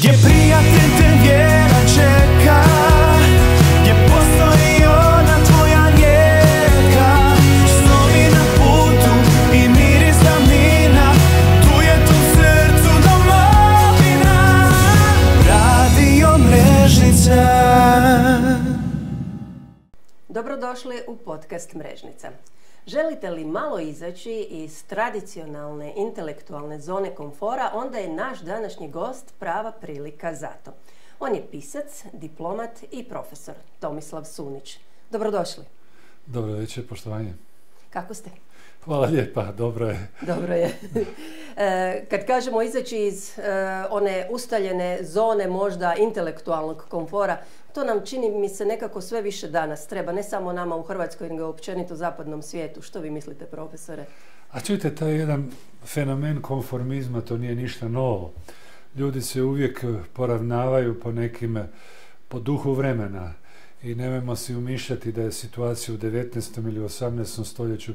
Gdje prijatelj te vjera čeka, gdje postoji ona tvoja rijeka. Snovi na putu i miris davnina, tu je tu srcu domovina. Radio Mrežnica. Dobrodošli u podcast Mrežnica. Želite li malo izaći iz tradicionalne intelektualne zone komfora, onda je naš današnji gost prava prilika za to. On je pisac, diplomat i profesor, Tomislav Sunić. Dobrodošli. Dobro večer, poštovanje. Kako ste? Hvala lijepa, dobro je. Dobro je. Kad kažemo izaći iz one ustaljene zone možda intelektualnog komfora, to nam čini mi se nekako sve više danas treba, ne samo nama u Hrvatskoj, nego općenito u zapadnom svijetu. Što vi mislite, profesore? A čujte, taj jedan fenomen konformizma, to nije ništa novo. Ljudi se uvijek poravnavaju po duhu vremena i nemojmo si umišljati da je situacija u 19. ili 18. stoljeću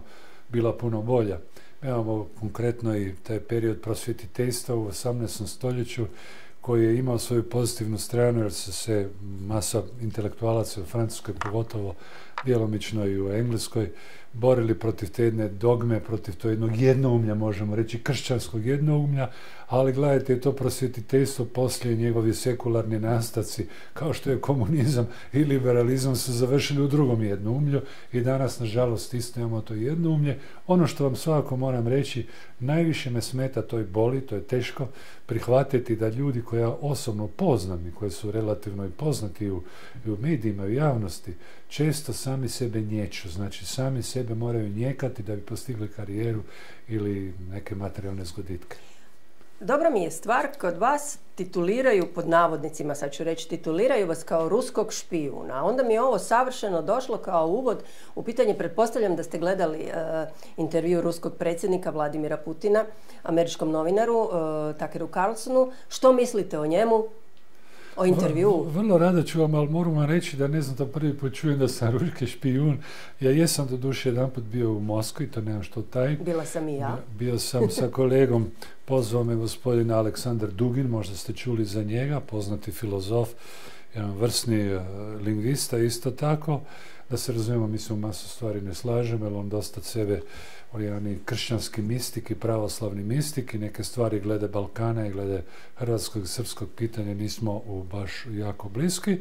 bila puno bolja. Imamo konkretno i taj period prosvjetiteljstva u 18. stoljeću koji je imao svoju pozitivnu stranu jer su se masa intelektualaca u Francuskoj, pogotovo djelomično i u Engleskoj, borili protiv te jedne dogme, protiv to jednog jednoumlja, možemo reći, kršćanskog jednoumlja, ali gledajte, to prosvjetiteljstvo poslije njegovi sekularni nastaci, kao što je komunizam i liberalizam, su završili u drugom jednoumlju i danas, nažalost, isto imamo to jednoumlje. Ono što vam svakako moram reći, najviše me smeta, to je boli, to je teško prihvatiti da ljudi koje ja osobno poznam i koji su relativno i poznati u medijima, u javnosti, često sami sebe nječu, znači sami sebe moraju njekati da bi postigli karijeru ili neke materijalne zgoditke. Dobra mi je stvar, kod vas tituliraju, pod navodnicima sad ću reći, tituliraju vas kao ruskog špijuna. Onda mi je ovo savršeno došlo kao uvod u pitanje, pretpostavljam da ste gledali intervju ruskog predsjednika Vladimira Putina, američkom novinaru Tuckeru Carlsonu. Što mislite o njemu? O intervju? Vrlo rado ću vam, ali moram vam reći da ne znam da prvi put čujem da sam ruski špijun. Ja jesam doduše jedanput bio u Moskvi, to nemam što tajiti. Bila sam i ja. Bio sam sa kolegom, pozvao me gospodin Aleksandar Dugin, možda ste čuli za njega, poznati filozof, jedan vrsni lingvista isto tako. Da se razumijemo, mi se u masu stvari ne slažemo, jer on dosta sebe, on je jedan kršćanski mistik i pravoslavni mistik i neke stvari glede Balkana i glede hrvatskog i srpskog pitanja nismo baš jako bliski,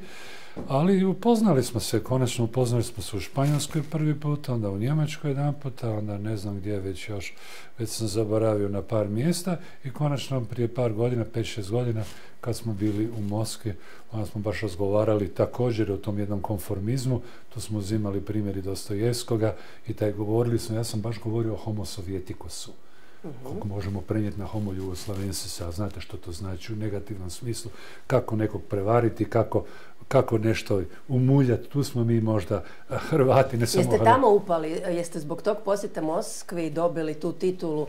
ali upoznali smo se, konačno upoznali smo se u Španjolskoj prvi put, onda u Njemačkoj jedan put, onda ne znam gdje već sam zaboravio na par mjesta i konačno prije par godina, 5-6 godina, kad smo bili u Moskvi, onda smo baš razgovarali također o tom jednom konformizmu, tu smo uzimali primjeri Dostojevskoga i govorili smo, ja sam baš govorio o homo sovietikusu. Kako možemo prenijeti na homo jugoslavensis, a znate što to znači u negativnom smislu, kako nekog prevariti, kako nešto umuljati, tu smo mi možda Hrvati, ne samo Jeste tamo upali, jeste zbog tog posjeta Moskvi dobili tu titulu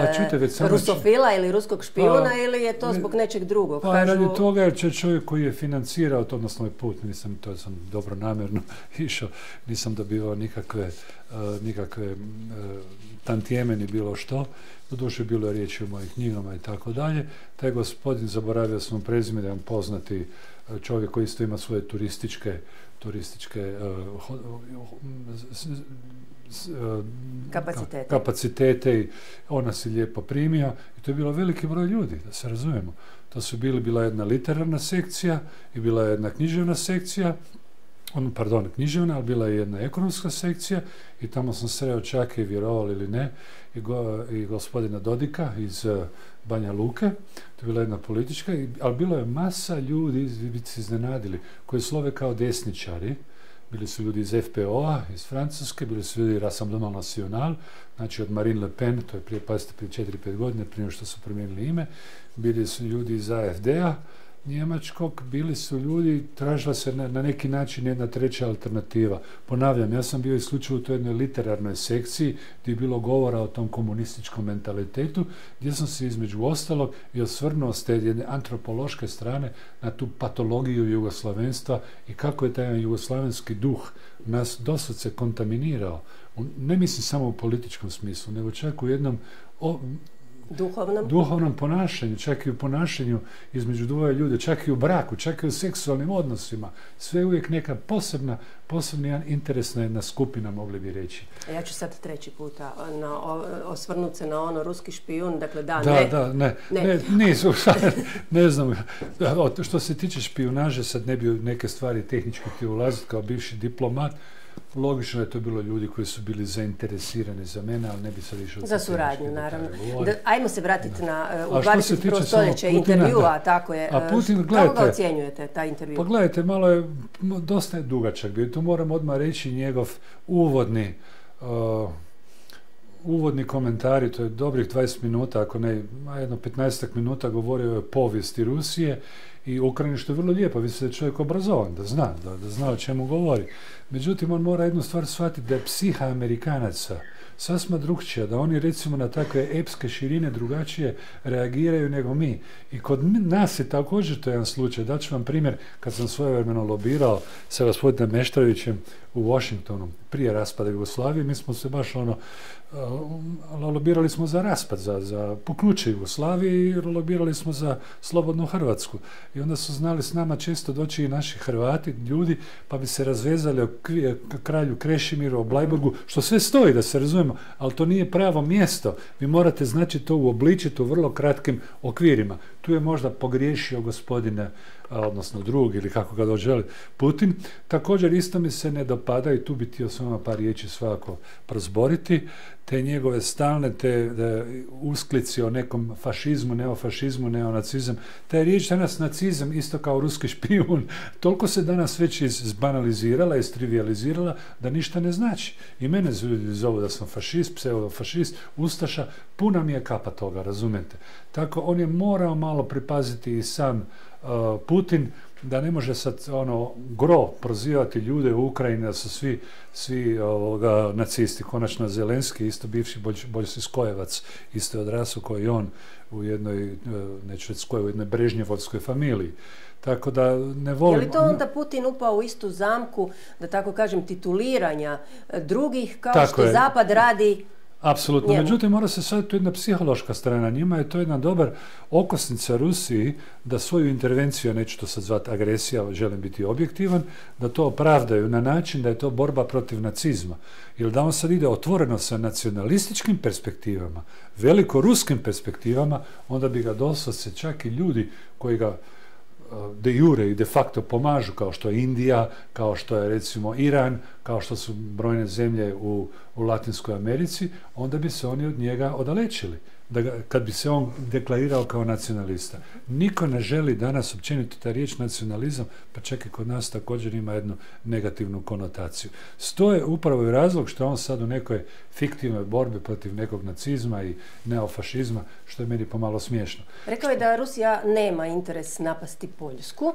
rusofila ili ruskog špijuna ili je to zbog nečeg drugog? Radi toga jer će čovjek koji je financirao to na svoj put, to sam dobro namjerno išao, nisam dobivao nikakve tantijeme ni bilo što, doduše bilo je riječi o mojim knjigama i tako dalje. Taj gospodin, zaboravio sam prezime, da je on poznati čovjek koji isto ima svoje turističke kapacitete i on nas je lijepo primio i to je bilo veliki broj ljudi, da se razumijemo. To su bila jedna literarna sekcija i bila je jedna književna sekcija, književna, ali bila je jedna ekonomska sekcija i tamo sam sreo čak i, vjerovali ili ne, i gospodina Dodika iz Banja Luke, to je bila jedna politička, ali bilo je masa ljudi, vi bi se iznenadili, koji slove kao desničari. Bili su ljudi iz FPO-a, iz Francuske, bili su ljudi Rassemblement National, znači od Marine Le Pen, to je prije 4-5 godine, prije što su promijenili ime, bili su ljudi iz AFD-a, njemačkog, bili su ljudi, tražila se na neki način jedna treća alternativa. Ponavljam, ja sam bio isključivo u toj jednoj literarnoj sekciji gdje je bilo govora o tom komunističkom mentalitetu, gdje sam se između ostalog i osvrnuo s te jedne antropološke strane na tu patologiju jugoslavenstva i kako je taj jugoslavenski duh nas doslovce kontaminirao. Ne mislim samo u političkom smislu, nego čak u jednom duhovnom ponašanju, čak i u ponašanju između dvoje ljudi, čak i u braku, čak i u seksualnim odnosima. Sve je uvijek neka posebna interesna jedna skupina, mogli bi reći. Ja ću sad treći puta osvrnuti se na ono ruski špijun, dakle nisu, ne znam, što se tiče špijunaže, sad ne bi neke stvari tehnički htio ulaziti kao bivši diplomat. Logično je to bilo ljudi koji su bili zainteresirani za mene, ali ne bi sad išao... Za suradnju, naravno. Ajmo se vratiti na u 21. stoljeće intervjua, tako je. A Putin, gledajte... Kako ga ocjenjujete, taj intervju? Pa gledajte, dosta je dugačak bio. Tu moram odmah reći njegov uvodni komentari, to je dobrih 20 minuta, ako ne, jedno 15 minuta govorio je o povijesti Rusije i Ukrajini, što je vrlo lijepo. Vi ste čovjek obrazovan, da zna o čemu govori. Međutim, on mora jednu stvar shvatiti, da je psiha Amerikanaca sasma drugčija, da oni recimo na takve epske širine drugačije reagiraju nego mi. I kod nas je također to jedan slučaj. Daću vam primjer, kad sam svojevremeno lobirao sa gospodinom Meštrovićem u Washingtonu prije raspada Jugoslavije, mi smo se baš lobirali smo za raspad, za puknuće Jugoslavije i lobirali smo za slobodnu Hrvatsku. I onda su znali s nama često doći i naši Hrvati, ljudi, pa bi se razvezali o kralju Krešimiru, o Blajburgu, što sve stoji, da se razumijemo, ali to nije pravo mjesto. Vi morate znači to uobličiti u vrlo kratkim okvirima. Tu je možda pogriješio gospodine, odnosno drug ili kako ga doželi Putin. Također isto mi se ne dopada i tu bi htio s vama par riječi svakako prozboriti, te njegove stalne usklici o nekom fašizmu, neofašizmu, neonacizam. Ta riječ danas nacizam, isto kao ruski špijun, toliko se danas već izbanalizirala, istrivializirala, da ništa ne znači. I mene ljudi zovu da sam fašist, pseudofašist, ustaša, puna mi je kapa toga, razumijete. Tako on je morao malo pripaziti i sam Putin, da ne može sad gro prozivati ljude u Ukrajini da su svi nacisti. Konačno Zelenski, isto bivši Boljsiskojevac, isto je odrasao kao i on u jednoj, neću reći u jednoj Brežnjevovskoj familiji. Tako da ne volim... Je li to onda Putin upao u istu zamku, da tako kažem, tituliranja drugih, kao što Zapad radi... Apsolutno. Međutim, mora se sad tu jedna psihološka strana. Njima je to jedna dobar okosnica Rusiji da svoju intervenciju, neću to sad zvati agresija, želim biti objektivan, da to opravdaju na način da je to borba protiv nacizma. Ili da on sad ide otvoreno sa nacionalističkim perspektivama, velikoruskim perspektivama, onda bi ga doslovce čak i ljudi koji ga de jure i de facto pomažu, kao što je Indija, kao što je recimo Iran, kao što su brojne zemlje u Latinskoj Americi, onda bi se oni od njega odalečili. Kad bi se on deklarirao kao nacionalista. Niko ne želi danas općenito ta riječ nacionalizam, pa čak i kod nas također ima jednu negativnu konotaciju. To je upravo i razlog što on sad u nekoj fiktivnoj borbi protiv nekog nacizma i neofašizma, što je meni pomalo smiješno. Rekao je da Rusija nema interes napasti Poljsku.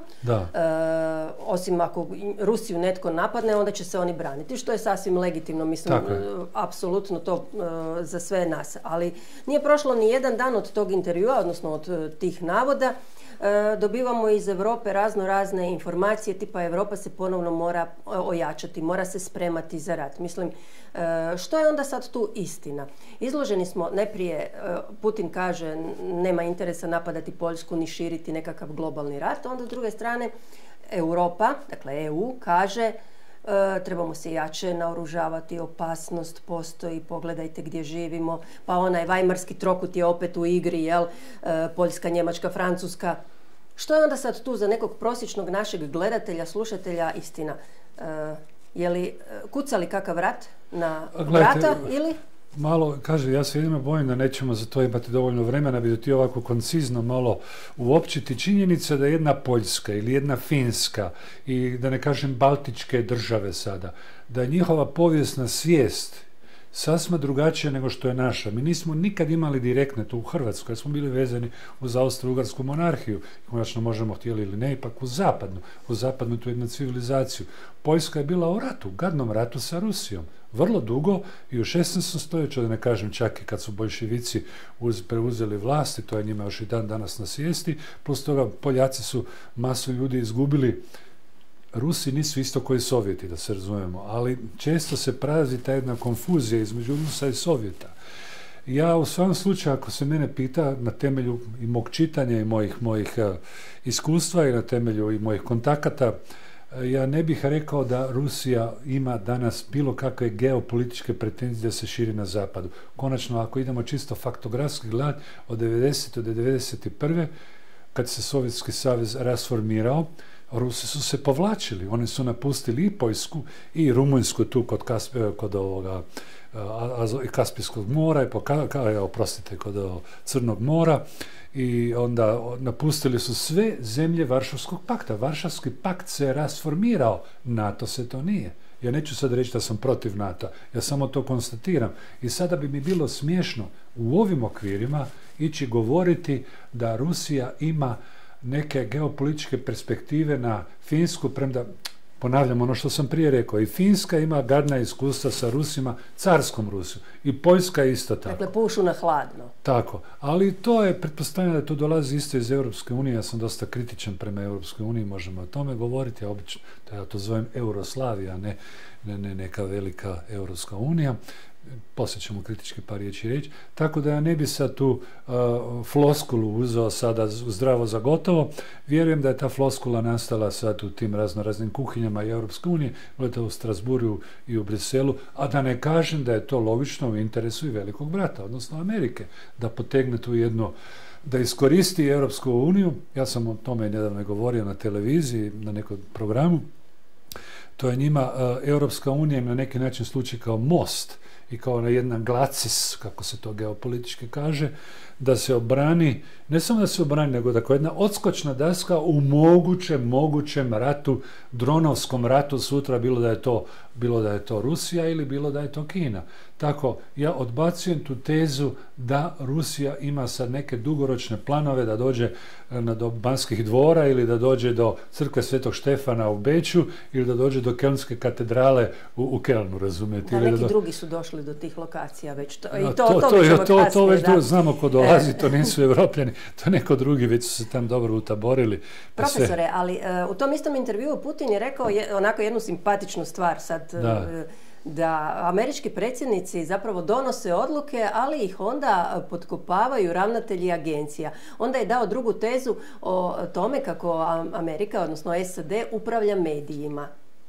Osim ako Rusiju netko napadne, onda će se oni braniti, što je sasvim legitimno, mislim, apsolutno to za sve nas. Ali nije prošlo ni jedan dan od tog intervjua, odnosno od tih navoda, dobivamo iz Europe razne informacije, tipa Europa se ponovno mora ojačati, mora se spremati za rat. Mislim, što je onda sad tu istina? Izloženi smo, najprije Putin kaže nema interesa napadati Poljsku ni širiti nekakav globalni rat, onda s druge strane Europa, dakle EU, kaže trebamo se jače naoružavati, opasnost postoji, pogledajte gdje živimo, pa onaj vajmarski trokut je opet u igri, jel? Poljska, Njemačka, Francuska. Što je onda sad tu za nekog prosječnog našeg gledatelja, slušatelja istina? Je li kuca li kakav rat na vrata ili... Malo, kaže, ja se jedino bojim da nećemo za to imati dovoljno vremena, bi da ti ovako koncizno malo uopćiti činjenica da jedna Poljska ili jedna Finska i da ne kažem Baltičke države sada, da je njihova povijesna svijest sasma drugačija nego što je naša. Mi nismo nikad imali direktne tu u Hrvatskoj, jer smo bili vezani uz Austro-Ugarsku monarhiju. Konačno možemo, htjeli ili ne, ipak u zapadnu tu jednu civilizaciju. Poljska je bila u ratu, gadnom ratu sa Rusijom. Vrlo dugo i u 16. stoljeću, da ne kažem čak i kad su boljševici preuzeli vlast, i to je njima još i dan danas na svijesti, plus toga Poljaci su masu ljudi izgubili. Rusi nisu isto koji Sovjeti, da se razumijemo, ali često se prazi ta jedna konfuzija između Rusa i Sovjeta. Ja u svakom slučaju, ako se mene pita na temelju i mog čitanja i mojih iskustva i na temelju i mojih kontakata, ja ne bih rekao da Rusija ima danas bilo kakve geopolitičke pretenzije da se širi na zapadu. Konačno, ako idemo čisto faktografski gledati, od 90. do 91. kad se Sovjetski savez rasformirao, Rusi su se povlačili. Oni su napustili i Poljsku i Rumunjsku tu kod ovoga Kaspijskog mora i kod Crnog mora, i onda napustili su sve zemlje Varšavskog pakta. Varšavski pakt se rasformirao, NATO se to nije. Ja neću sad reći da sam protiv NATO, ja samo to konstatiram. I sada bi mi bilo smiješno u ovim okvirima ići govoriti da Rusija ima neke geopolitičke perspektive na Finsku, premda, ponavljam ono što sam prije rekao, i Finska ima gadna iskustva sa Rusima, carskom Rusiju, i Poljska isto tako. Dakle, pušu na hladno. Tako, ali to je, pretpostavljam da to dolazi isto iz Europske unije, ja sam dosta kritičan prema Europskoj uniji, možemo o tome govoriti, obično, ja to zovem Euroslavija, ne neka velika Europska unija. Poslije ćemo kritički par riječi reći, tako da ja ne bi sad tu floskulu uzeo sada zdravo za gotovo. Vjerujem da je ta floskula nastala sad u tim raznim kuhinjama i Europske unije, gledajte u Strasburu i u Briselu, a da ne kažem da je to logično u interesu i velikog brata, odnosno Amerike, da potegne tu jednu, da iskoristi Europsku uniju. Ja sam o tome nedavno govorio na televiziji, na nekom programu. To je njima Europska unija na neki način sluči kao most i kao na jedan glacis, kako se to geopolitički kaže, da se obrani, ne samo da se obrani, nego da kao jedna odskočna daska u mogućem ratu, dronovskom ratu sutra, bilo da je to Rusija ili bilo da je to Kina. Tako, ja odbacujem tu tezu da Rusija ima sad neke dugoročne planove da dođe do Banskih dvora ili da dođe do crkve Svetog Štefana u Beču ili da dođe do Kelnske katedrale u Kelnu, razumijete? Da, neki drugi su došli do tih lokacija već. To već znamo ko dolazi, to nisu Evropljani, to neko drugi, već su se tam dobro utaborili. Profesore, ali u tom istom intervjuu Putin je rekao onako jednu simpatičnu stvar sad, da američki predsjednici zapravo donose odluke, ali ih onda potkopavaju ravnatelji agencija. Onda je dao drugu tezu o tome kako Amerika, odnosno SAD, upravlja medijima.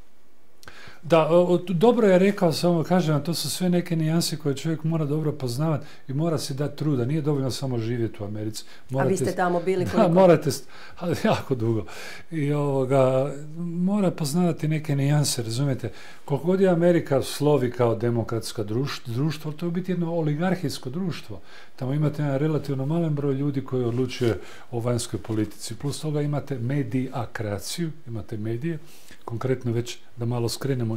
Da, dobro je rekao, samo kažem, to su sve neke nijanse koje čovjek mora dobro poznavati i mora si dati truda. Nije dovoljno samo živjeti u Americi. A vi ste tamo bili koliko? Da, morate, ali jako dugo. I mora poznavati neke nijanse, razumijete? Koliko god je Amerika slovi kao demokratsko društvo, to je biti jedno oligarhijsko društvo. Tamo imate jedan relativno malen broj ljudi koji odlučuje o vanjskoj politici. Plus toga imate medijakraciju, imate medije. Konkretno već da malo skrenemo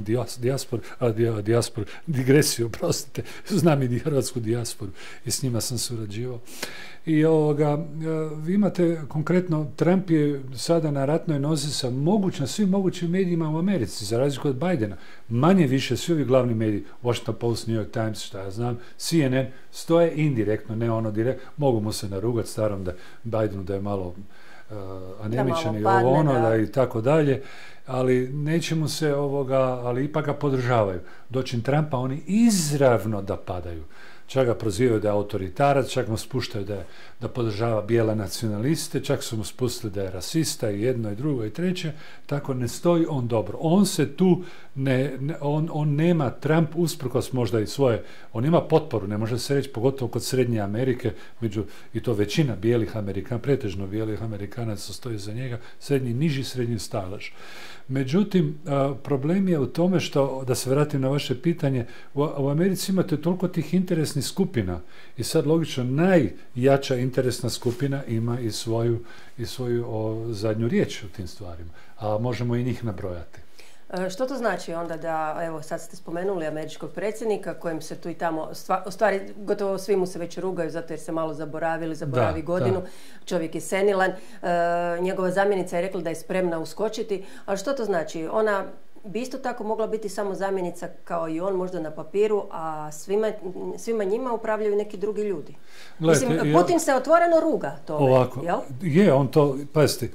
digresiju, oprostite, znam i hrvatsku dijasporu i s njima sam surađivao. I vi imate konkretno, Trump je sada na ratnoj nozi sa svim mogućim medijima u Americi, za razliku od Bidena. Manje više svi ovi glavni mediji, Washington Post, New York Times, šta ja znam, CNN, stoje indirektno, ne ono direktno, mogu mu se narugati starom Bidenu da je malo anemičan i i tako dalje, ali nećemo se ali ipak ga podržavaju. Dočim Trumpa oni izravno da padaju. Čak ga prozivaju da je autoritarac, čak mu spuštaju da podržava bijele nacionaliste, čak su mu spustili da je rasista i jedno i drugo i treće, tako ne stoji on dobro. On se tu, on nema, Trump usprkos možda i svoje, on ima potporu, ne može se reći, pogotovo kod Srednje Amerike, i to većina bijelih Amerikana, pretežno bijelih Amerikanaca stoji za njega, niži srednji stalež. Međutim, problem je u tome što, da se vratim na vaše pitanje, u Americi imate toliko tih interesnih skupina i sad logično najjača interesna skupina ima i svoju zadnju riječ u tim stvarima, a možemo i njih nabrojati. Što to znači onda da, evo sad ste spomenuli američkog predsjednika kojem se tu i tamo, u stvari gotovo svi mu se već rugaju zato jer se malo zaboravi godinu, čovjek je senilan, njegova zamjenica je rekla da je spremna uskočiti, ali što to znači? Ona bi isto tako mogla biti samo zamjenica kao i on, možda na papiru, a svima njima upravljaju neki drugi ljudi. Mislim, Putin se otvoreno ruga tome, ovako, jel? Je, on to, pazite,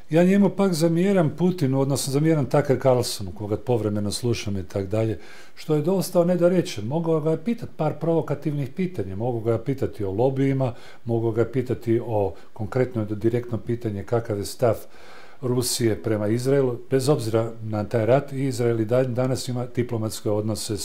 Ja njemu pak zamjeram Putinu, odnosno zamjeram Tucker Carlsonu, koga povremeno slušam i tak dalje, što je ostao nedorečen. Mogao ga je pitati par provokativnih pitanja, mogu ga pitati o lobijima, mogu ga pitati o konkretno direktno pitanje kakav je stav Rusije prema Izraelu, bez obzira na taj rat. Izrael i danas ima diplomatske odnose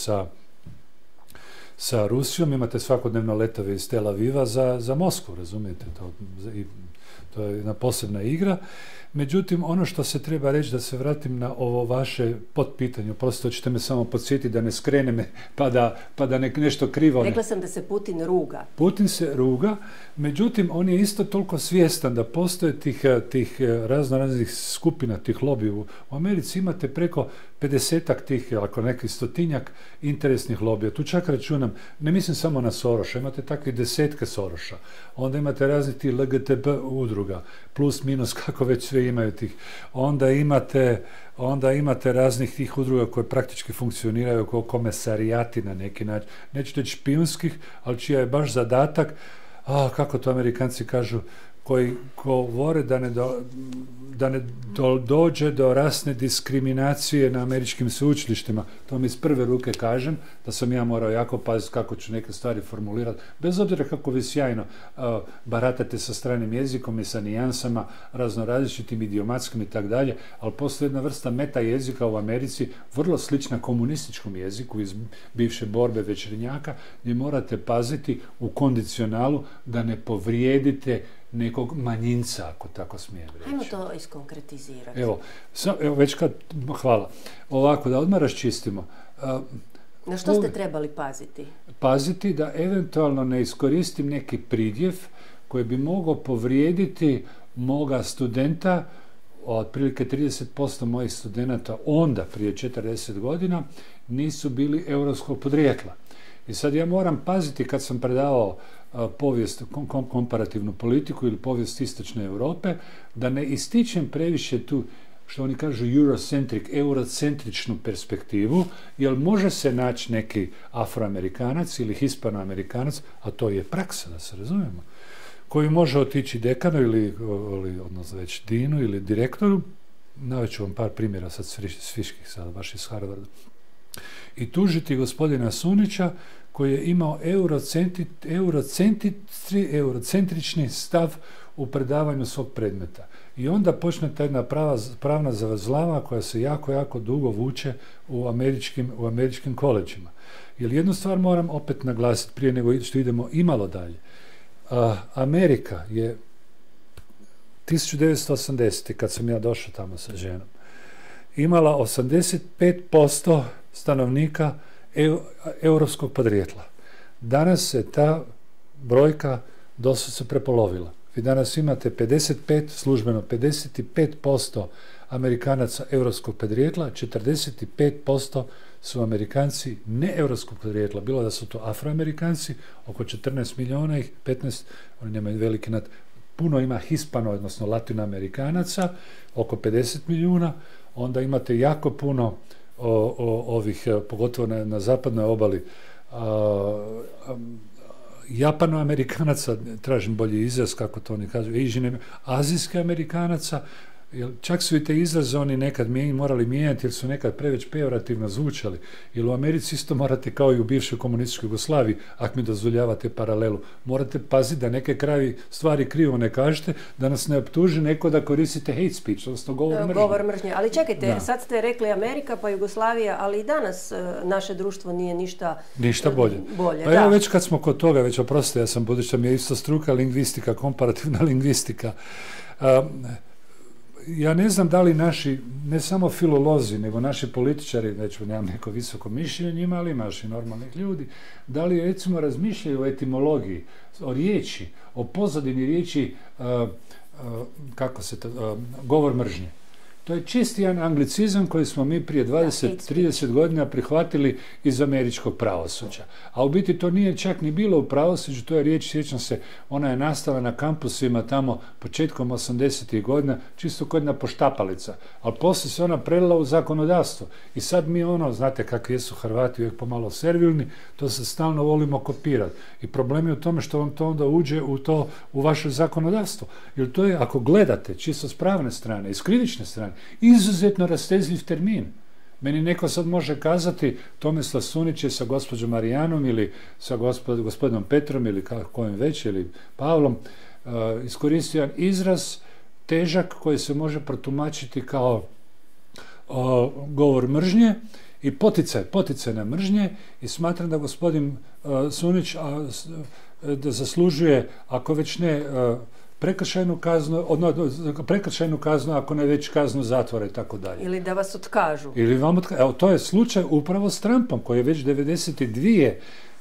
sa Rusijom, imate svakodnevno letove iz Tel Aviva za Moskvu, razumijete, to je jedna posebna igra. Međutim, ono što se treba reći, da se vratim na ovo vaše potpitanje, prosto ćete me samo podsjetiti da ne skrene me, pa da nešto krivo... Rekla sam da se Putin ruga. Putin se ruga, međutim, on je isto toliko svjestan da postoje tih raznih skupina, tih lobija. U Americi imate preko 50-ak tih, ako neki 100-tinjak interesnih lobija. Tu čak računam, ne mislim samo na Soroša, imate takvi 10 Soroša. Onda imate raznih tih LGTB udruga, plus, minus, kako već sve imaju tih. Onda imate raznih tih udruga koje praktički funkcioniraju kao komesarijati na neki način. Neću reći špijunskih, ali čija je baš zadatak, kako to Amerikanci kažu, koji govore da ne dođe do rasne diskriminacije na američkim sveučilištima. To mi iz prve ruke kažem, da sam ja morao jako paziti kako ću neke stvari formulirati, bez obzira kako vi sjajno baratate sa stranim jezikom i sa nijansama, različitim idiomatskim i tak dalje, ali postoji jedna vrsta meta jezika u Americi, vrlo slična komunističkom jeziku iz bivše borbe Večernjaka, gdje morate paziti u kondicionalu da ne povrijedite nekog manjinca, ako tako smijem reći. Ajmo to iskonkretizirati. Evo, već kad, hvala. Ovako, da odmah raščistimo. Na što ste trebali paziti? Paziti da eventualno ne iskoristim neki pridjev koji bi mogao povrijediti moga studenta, otprilike 30% mojih studenata onda, prije 40 godina, nisu bili europskog podrijetla. I sad ja moram paziti kad sam predavao povijest, komparativnu politiku ili povijest istočne Europe, da ne ističem previše tu, što oni kažu eurocentričnu perspektivu, jer može se naći neki Afroamerikanac ili Hispanoamerikanac, a to je praksa, da se razumijemo, koji može otići dekanu ili odnosno već dinu ili direktoru, navešću vam par primjera sad sviških, sad baš iz Harvarda, i tužiti gospodina Sunića koji je imao eurocentrični stav u predavanju svog predmeta. I onda počne ta jedna pravna zavrzlama koja se jako, jako dugo vuče u američkim koleđima. Jer jednu stvar moram opet naglasiti prije nego što idemo imalo dalje. Amerika je 1980. kad sam ja došao tamo sa ženom, imala 85% stanovnika europskog podrijetla. Danas se ta brojka doslovce prepolovila. Vi danas imate službeno 55% Amerikanaca europskog podrijetla, 45% su Amerikanci ne europskog podrijetla, bilo da su to Afroamerikanci, oko 14 milijuna ih, 15, oni nemaju veliki puno ima Hispano, odnosno Latinoamerikanaca, oko 50 milijuna, onda imate jako puno ovih, pogotovo na zapadnoj obali, Japanoamerikanaca, tražim bolji izraz, kako to oni kažu, azijske Amerikanaca, čak su i te izraze oni nekad morali mijenjati jer su nekad preveć pejorativno zvučali. Jer u Americi isto morate, kao i u bivšoj komunističkoj Jugoslaviji, ako mi dozvoljavate paralelu, morate paziti da neke stvari krivo ne kažete, da nas ne optuži neko da koristite hate speech, odnosno govor mržnje. Ali čekajte, sad ste rekli Amerika pa Jugoslavija, ali i danas naše društvo nije ništa bolje. Pa evo već kad smo kod toga, već oprostite, ja sam budući da mi je isto struka lingvistika, komparativna lingvistika. Ja ne znam da li naši, ne samo filolozi, nego naši političari, već nemam neko visoko mišljenje njima, ali imaš i normalnih ljudi, da li recimo razmišljaju o etimologiji, o riječi, o pozadini riječi, govor mržnje. To je čisti jedan anglicizam koji smo mi prije 20-30 godina prihvatili iz američkog pravosuđa. A u biti to nije čak ni bilo u pravosuđu, to je riječ, sjećam se, ona je nastala na kampusima tamo početkom 80. godina, čisto kod jedna poštapalica. Ali poslije se ona prelila u zakonodavstvo. I sad mi znate kakvi jesu Hrvati, uvijek pomalo servilni, to se stalno volimo kopirati. I problem je u tome što vam to onda uđe u vaše zakonodavstvo. Jer to je, ako gledate, čisto s pravne strane, iz krivične strane, izuzetno rastezljiv termin. Meni neko sad može kazati, Tomislav Sunić je sa gospođom Marijanom ili sa gospodinom Petrom ili kojim već, ili Pavlom, iskoristio jedan izraz težak koji se može protumačiti kao govor mržnje i poticaj na mržnje, i smatram da gospodin Sunić da zaslužuje, ako već ne prekršajnu kaznu, ako ne već kaznu zatvora i tako dalje. Ili da vas otkažu. Evo, to je slučaj upravo s Trumpom, koji je već 92.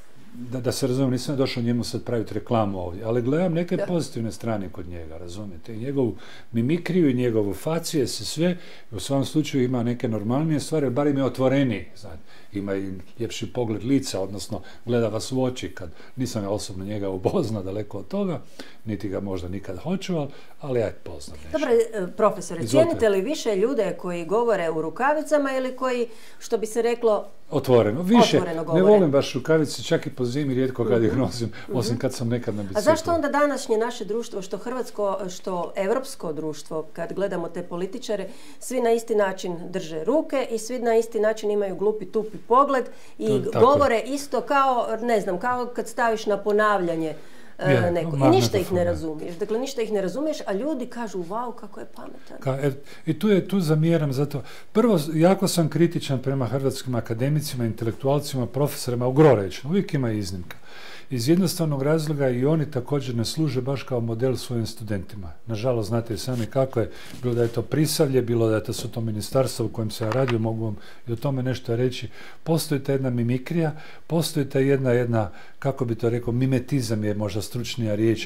Da se razumijem, nisam došao njemu sad praviti reklamu ovdje, ali gledam neke pozitivne strane kod njega, razumijete, i njegovu mimikriju i njegovu facije, se sve, u svom slučaju ima neke normalnije stvari, bar im je otvoreniji, znate, ima i ljepši pogled lica, odnosno gleda vas u oči, kad nisam ja osobno njega upoznao, daleko od toga, niti ga možda nikad hoću, ali ja poznam nešto. Dobre, profesore, cijenite li više ljude koji govore u rukavicama ili koji, što bi se reklo, otvoreno govore? Ne volim baš rukavice, čak i po zimi rijetko kad ih nosim, osim kad sam nekad na biciklu. A zašto onda današnje naše društvo, što hrvatsko, što evropsko društvo, kad gledamo te političare, svi na isti način drže ruke i svi na isti način imaju glupi tupi pogled i govore isto kao, ne znam, kao kad staviš na ponavljanje neko. I ništa ih ne razumiješ. Dakle, ništa ih ne razumiješ, a ljudi kažu, wow, kako je pametan. I tu zamjeram zato. Prvo, jako sam kritičan prema hrvatskim akademicima, intelektualcima, profesorima, ugrorečno. Uvijek ima iznimka. Iz jednostavnog razloga i oni također ne služe baš kao model svojim studentima. Nažalost, znate i sami kako je, bilo da je to Prisavlje, bilo da je to ministarstvo u kojem se ja radio, mogu vam i o tome nešto reći. Postoji ta jedna mimikrija, postoji ta jedna, kako bi to rekao, mimetizam je možda stručnija riječ,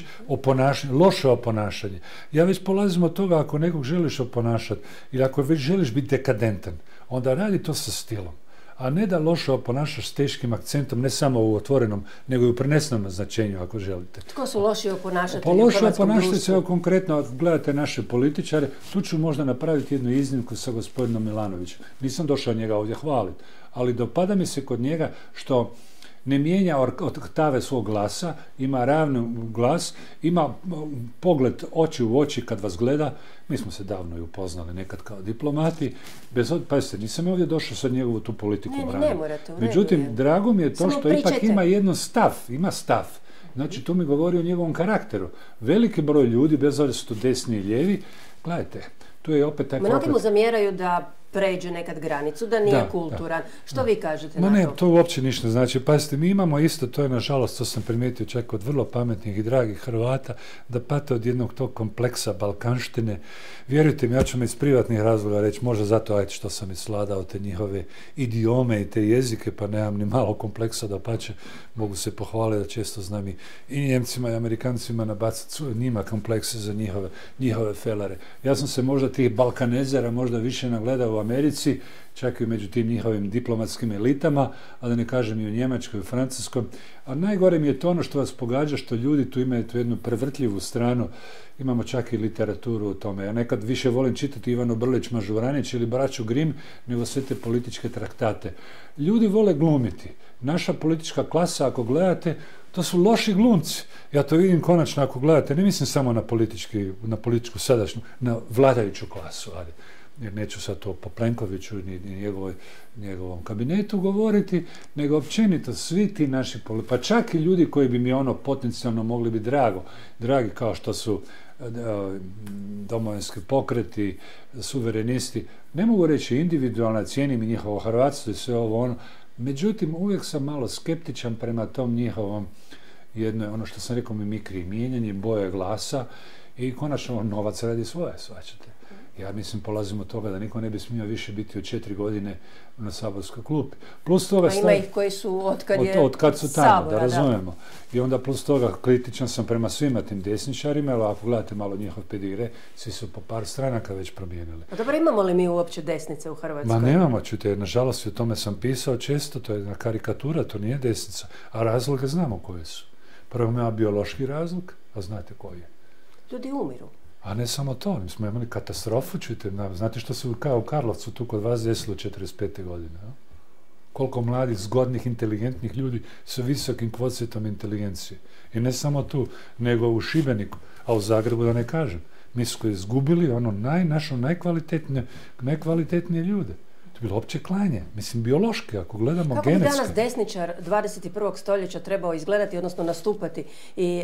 loše oponašanje. Ja već polazim od toga, ako nekog želiš oponašati ili ako već želiš biti dekadentan, onda radi to sa stilom. A ne da loše oponašaš s teškim akcentom, ne samo u otvorenom, nego i u prenesenom značenju, ako želite. Tko su loši oponašatelji u loše hrvatskom društvu? oponašatelji, evo konkretno, gledate naše političare, tu ću možda napraviti jednu iznimku sa gospodinom Milanovićem. Nisam došao njega ovdje hvaliti, ali dopada mi se kod njega što ne mijenja oktave svog glasa, ima ravni glas, ima pogled oči u oči kad vas gleda. Mi smo se davno i upoznali nekad kao diplomati. Pazite, nisam ovdje došao sad njegovu tu politiku braniti. Ne morate, u redu. Međutim, drago mi je to što ipak ima jedan stav. Znači, tu mi govori o njegovom karakteru. Veliki broj ljudi, bez obzira su to desni i lijevi, gledajte, tu je opet taj Mnogi mu zamjeraju da pređe nekad granicu, da nije kulturan. Što vi kažete na to? Ne, to uopće ništa znači. Pazite, mi imamo isto, to je nažalost, to sam primijetio čak od vrlo pametnih i dragih Hrvata, da pate od jednog tog kompleksa balkanštine. Vjerujte mi, ja ću mi iz privatnih razloga reći, možda zato što sam i sladao te njihove idiome i te jezike, pa nemam ni malo kompleksa, dapače, mogu se pohvaliti da često znam i Njemcima i Amerikancima nabacati njima komplekse za njihove felare. Ja sam se možda tih balkanezera možda više nagledao u Americi, čak i među tim njihovim diplomatskim elitama, a da ne kažem i u Njemačkoj, u Francuskoj. A najgore mi je to ono što vas pogađa, što ljudi tu imaju tu jednu prevrtljivu stranu. Imamo čak i literaturu o tome. Ja nekad više volim čitati Ivanu Brlić-Mažuranić ili braću Grimm nego sve te političke traktate. Ljudi vole glumiti. Naša politička klasa, ako gledate, to su loši glumci. Ja to vidim konačno ako gledate, ne mislim samo na političku sadašnju, na vladajuću klasu, ali jer neću sad to po Plenkoviću ni njegovom kabinetu govoriti, nego općenito svi ti naši pa čak i ljudi koji bi mi potencijalno mogli biti dragi kao što su domovinski pokreti, suverenisti, ne mogu reći individualno, cijenim i njihovo hrvatstvo i sve ovo međutim uvijek sam malo skeptičan prema tom njihovom ono što sam rekao mimikriji, mijenjanje boje glasa i konačno novac radi svoje, shvaćate. Ja mislim, polazim od toga da niko ne bi smio više biti od 4 godine na saborskoj klupi. Plus toga ima ih koji su od kad su tamo, Sabora, da razumemo. I onda plus toga kritičan sam prema svima tim desničarima, jer ako gledate malo njihov pedigre, svi su po par stranaka već promijenili. A dobro, imamo li mi uopće desnice u Hrvatskoj? Ma nemamo, čujte, nažalost, o tome sam pisao često, to je jedna karikatura, to nije desnica, a razloge znamo koje su. Prvo ima biološki razlog, a znate koji je? Ljudi umiru. A ne samo to, mi smo imali katastrofu, čujte, znate što se u Karlovcu tu kod vas desilo 45. godine, no? Koliko mladih, zgodnih, inteligentnih ljudi sa visokim kvocijentom inteligencije. I ne samo tu, nego u Šibeniku, a u Zagrebu da ne kažem. Mi smo izgubili našu najkvalitetnije ljude. To je bilo opće klanje. Mislim, biološki, ako gledamo genetski. Kako bi danas desničar 21. stoljeća trebao izgledati, odnosno nastupati i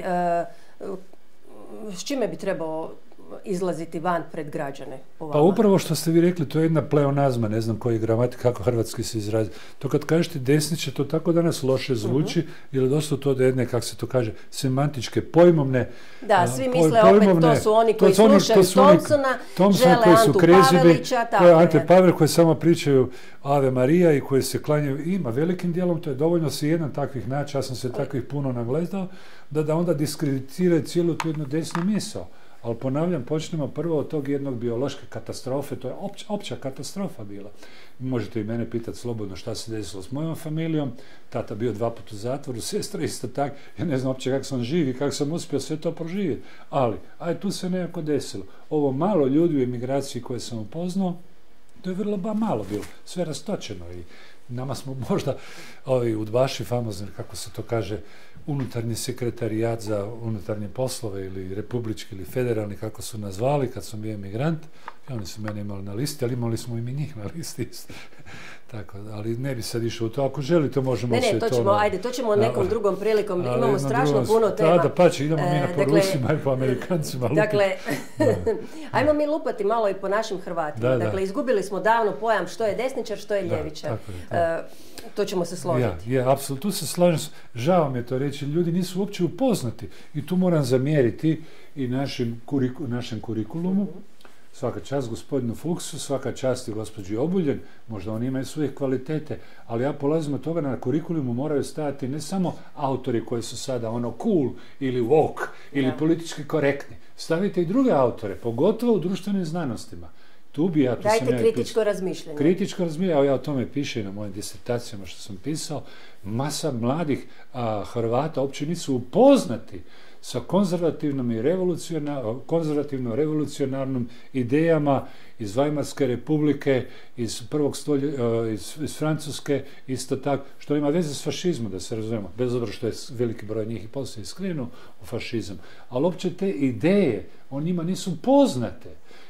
s čime bi trebao izlaziti van pred građane? Pa upravo što ste vi rekli, to je jedna pleonazma, ne znam koji gramatik, kako hrvatski se izrazi. To kad kažete desniče, to tako danas loše zvuči, jer je dosta to da jedne, kako se to kaže, semantičke, pojmovne. Da, svi misle opet, to su oni koji slušaju Thompsona, žele Antu Pavelića. Ante Pavel koji samo pričaju Ave Marija i koji se klanjaju, ima velikim dijelom, to je dovoljno si jedan takvih naći, ja sam se takvih puno nagledao, da onda diskreditiraju cijelu tu jednu desnu misao. Ali ponavljam, počnemo prvo od tog jednog biološke katastrofe, to je opća katastrofa bila. Možete i mene pitati slobodno šta se desilo s mojom familijom, tata bio 2 puta u zatvoru, sestra isto tak, ja ne znam uopće kako sam živ i kako sam uspio sve to proživjeti. Ali, tu se nekako desilo. Ovo malo ljudi u emigraciji koje sam upoznao, to je vrlo malo bilo, sve rastočeno i nama smo možda ovi udbaši famozni, kako se to kaže, unutarnji sekretarijat za unutarnje poslove ili republički ili federalni, kako su nazvali kad sam bio emigrant, i oni su mene imali na listi, ali imali smo i mi njih na listi isto. Tako, ali ne bi sad išao u to, ako želite možemo sve to... to ćemo nekom drugom prilikom, imamo strašno puno tema. Da, pače, idemo mi po Rusima i po Amerikancima lupiti. Dakle, ajmo mi lupati malo i po našim Hrvatima. Dakle, izgubili smo davno pojam što je desničar, što je ljevičar. To ćemo se složiti. Apsolutno, tu se slažem, žao mi je to reći, ljudi nisu uopće upoznati i tu moram zamjeriti i našem kurikulumu. Svaka čast gospodinu Fuchsu, svaka čast i gospođi Obuljen, možda oni imaju svoje kvalitete, ali ja polazim od toga na kurikulumu moraju stajati ne samo autori koji su sada cool ili woke ili politički korektni. Stavite i druge autore, pogotovo u društvenim znanostima. Dajte kritičko razmišljanje. Kritičko razmišljanje, ja o tome piše i na mojim disertacijama što sam pisao. Masa mladih Hrvata uopće nisu upoznati sa konzervativno-revolucionarnim idejama iz Vajmarske republike, iz prvog stoljeća, iz Francuske, isto tako, što ima veze s fašizmom, da se razumemo, bez obzira što je veliki broj njih i poslije skrenuo u fašizam. Ali uopće te ideje o njima nisu poznate.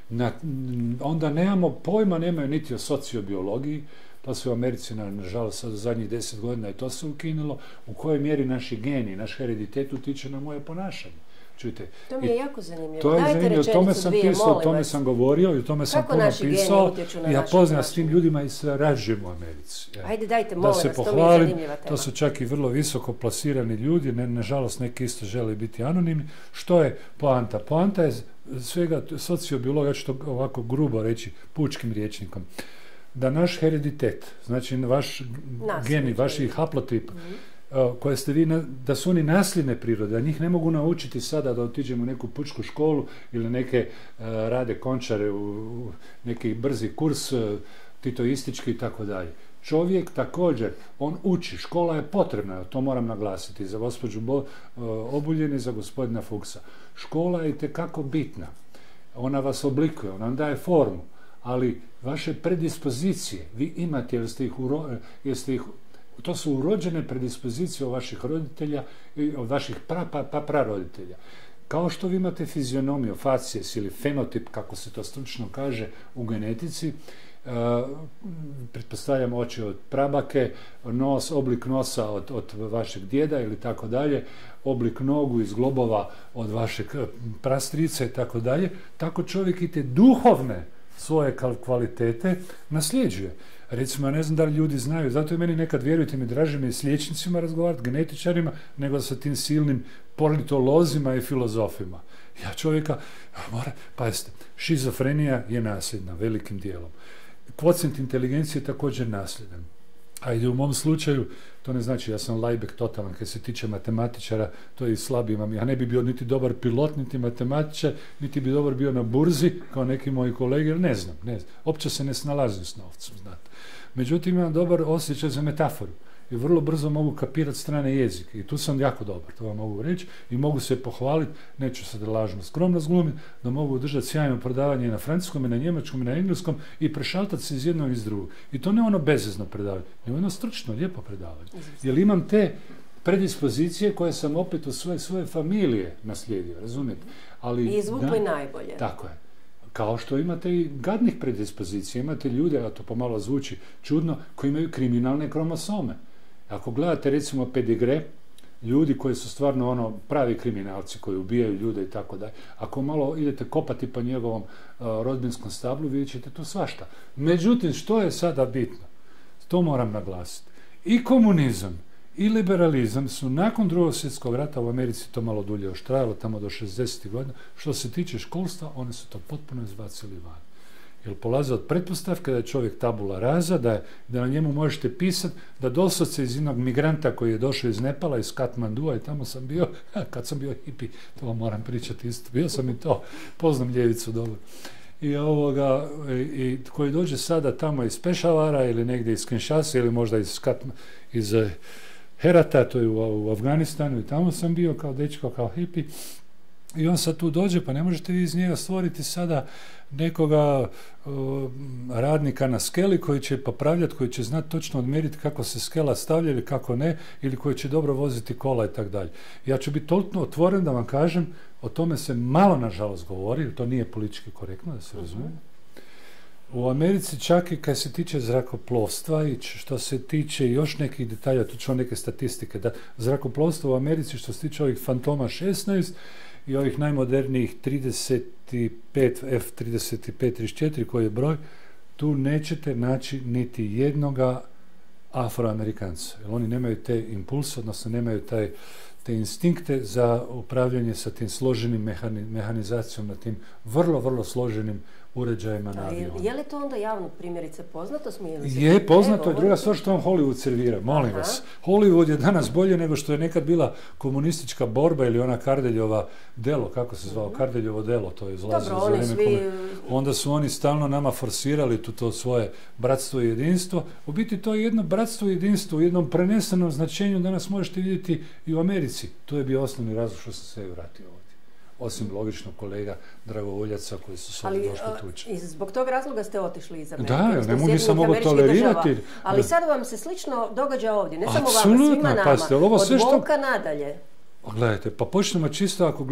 Onda nemamo pojma, nemaju niti o sociobiologiji, pa se u Americi, nažalost, sad u zadnjih 10 godina i to se ukinulo, u kojoj mjeri naši geni, naš hereditet utiče na moje ponašanje. Čujte, to mi je jako zanimljivo. To je zanimljivo, o tome sam pisao, o tome sam govorio i o tome sam puno pisao. Ja poznam s tim ljudima i sarađujem u Americi. Ajde, dajte, molim vas, to mi je zanimljiva tema. To su čak i vrlo visoko plasirani ljudi, nažalost neki isto žele biti anonimni. Što je poanta? Poanta je svega sociobiolog, ja ću to ovako grubo reći, pučkim rječnikom. Da naš hereditet, znači vaš geni, vaši haplotip, koje ste vi, da su oni nasljedne prirode, da njih ne mogu naučiti sada da otiđemo u neku pučku školu ili neke rade končare u neki brzi kurs titoistički i tako dalje. Čovjek također, on uči, škola je potrebna, to moram naglasiti za gospođu Obuljen i za gospodina Fuchsa. Škola je itekako bitna, ona vas oblikuje, ona vam daje formu, ali vaše predispozicije, vi imate, jer ste ih to su urođene predispozicije od vaših roditelja i od vaših praroditelja. Kao što vi imate fizionomiju, facies ili fenotip, kako se to stručno kaže u genetici, pretpostavljam oči od prabake, oblik nosa od vašeg djeda ili tako dalje, oblik nogu iz globova od vašeg prastrica i tako dalje, tako čovjek i te duhovne svoje kvalitete nasljeđuje. Recimo, ne znam da li ljudi znaju, zato je meni nekad, vjerujte mi, draže mi s liječnicima razgovarati, genetičarima, nego sa tim silnim politolozima i filozofima. Ja čovjeka, pazite, šizofrenija je nasljedna velikim dijelom. Kvocijent inteligencije je također nasljedan. Ajde, u mom slučaju, to ne znači ja sam lajbek totalan, kad se tiče matematičara, to je i slab imam. Ja ne bi bio niti dobar pilot, niti matematičar, niti bi dobar bio na burzi, kao neki moji kolege, jer ne znam. Opće se ne snalazim s novcem, znate. Međutim, imam dobar osjećaj za metaforu i vrlo brzo mogu kapirati strane jezike. I tu sam jako dobar, to vam mogu reći. I mogu se pohvaliti, neću sad lažno skromnost glumiti, da mogu držati sjajno predavanje na francuskom, i na njemačkom, i na engleskom i prešaltati se iz jednog iz drugog. I to ne ono bezvezno predavanje, nego ono stručno, lijepo predavanje. Jer imam te predispozicije koje sam opet u svoje familije naslijedio, razumijete? Ali, i izvukli najbolje. Tako je. Kao što imate i gadnih predispozicija, imate ljude, a to pomalo zvuči čudno, koji imaju kriminalne kromosome. Ako gledate recimo pedigre, ljudi koji su stvarno pravi kriminalci, koji ubijaju ljude i tako dalje, ako malo idete kopati po njegovom rodbinskom stablu, vidjet ćete tu svašta. Međutim, što je sada bitno? To moram naglasiti. I komunizam i liberalizam su nakon Drugog svjetskog rata, u Americi to malo dulje još trajalo, tamo do 60. godina, što se tiče školstva, oni su to potpuno izbacili van. Jer polaze od pretpostavke da je čovjek tabula rasa, da na njemu možete pisati, da doslovce iz jednog migranta koji je došao iz Nepala, iz Katmandua, i tamo sam bio, kad sam bio hipi, to vam moram pričati isto, bio sam i to, poznam ljevicu dobro. I koji dođe sada tamo iz Pešavara ili negdje iz Kinshasa ili možda iz Herata, to je u Afganistanu, i tamo sam bio kao dečko, kao hipi. I on sad tu dođe, pa ne možete vi iz njega stvoriti sada nekoga radnika na skeli koji će popravljati, koji će znati točno odmjeriti kako se skela stavlja ili kako ne, ili koji će dobro voziti kola i tako dalje. Ja ću biti toliko otvoren da vam kažem, o tome se malo nažalost govori, jer to nije politički korektno, da se razumije. U Americi čak i kad se tiče zrakoplovstva i što se tiče još nekih detalja, tu ću neke statistike, da zrakoplovstvo u Americi što se tiče ovih Fantoma 16 i ovih najmodernijih 35 F-35-34 koji je broj, tu nećete naći niti jednoga Afroamerikanca. Jer oni nemaju te impulse, odnosno nemaju te instinkte za upravljanje sa tim složenim mehanizacijom na tim vrlo, vrlo složenim uređajima na avionu. Je li to onda javno primjerice poznato? Je poznato, je druga stvar što vam Hollywood servira, molim vas. Hollywood je danas bolje nego što je nekad bila komunistička borba ili ona Kardeljova delo, kako se zvao, Kardeljovo delo, to je izlazilo za vrijeme. Onda su oni stalno nama forsirali to svoje bratstvo i jedinstvo. U biti to je jedno bratstvo i jedinstvo u jednom prenesenom značenju, danas možete vidjeti i u Americi. To je bio osnovni razlog što sam se vratio ovdje. Osim logično kolega dragovoljaca koji su sada došli tući. I zbog tog razloga ste otišli iz Amerike. Da, ne mogu nisam mogao tolerirati. Ali sad vam se slično događa ovdje, ne samo vama, svima nama, pazite, od Volka nadalje. Gledajte, pa počnemo čisto ako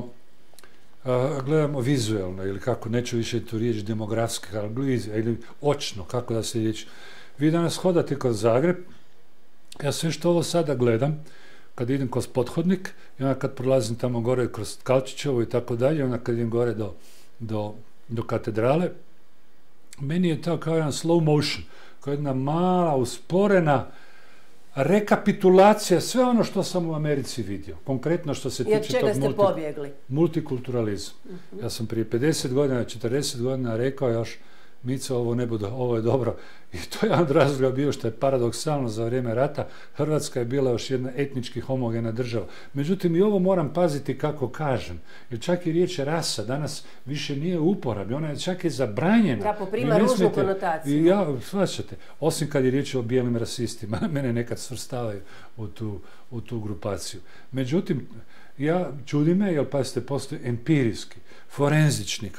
gledamo vizualno, ili kako, neću više tu riječ demografski, ili očno, kako da se riječi. Vi danas hodate kroz Zagreb, ja sve što ovo sada gledam, kad idem kroz pothodnik, i onda kad prolazim tamo gore kroz Kalčićevo i tako dalje, onda kad idem gore do katedrale, meni je to kao jedan slow motion, kao jedna mala, usporena rekapitulacija, sve ono što sam u Americi vidio. Konkretno što se tiče tog multikulturalizma. Ja sam prije 50 godina, 40 godina rekao još, Mico, ovo je dobro. I to je jedan od razloga bio što je paradoksalno za vrijeme rata. Hrvatska je bila još jedna etnički homogena država. Međutim, i ovo moram paziti kako kažem. Jer čak i riječ rasa danas više nije u uporabi. Ona je čak i zabranjena. Da, poprima ružnu konotaciju. Shvaćate. Osim kad je riječ o bijelim rasistima. Mene nekad svrstavaju u tu grupaciju. Međutim, čudi me, jer pazite, postoji empirijski, forenzični,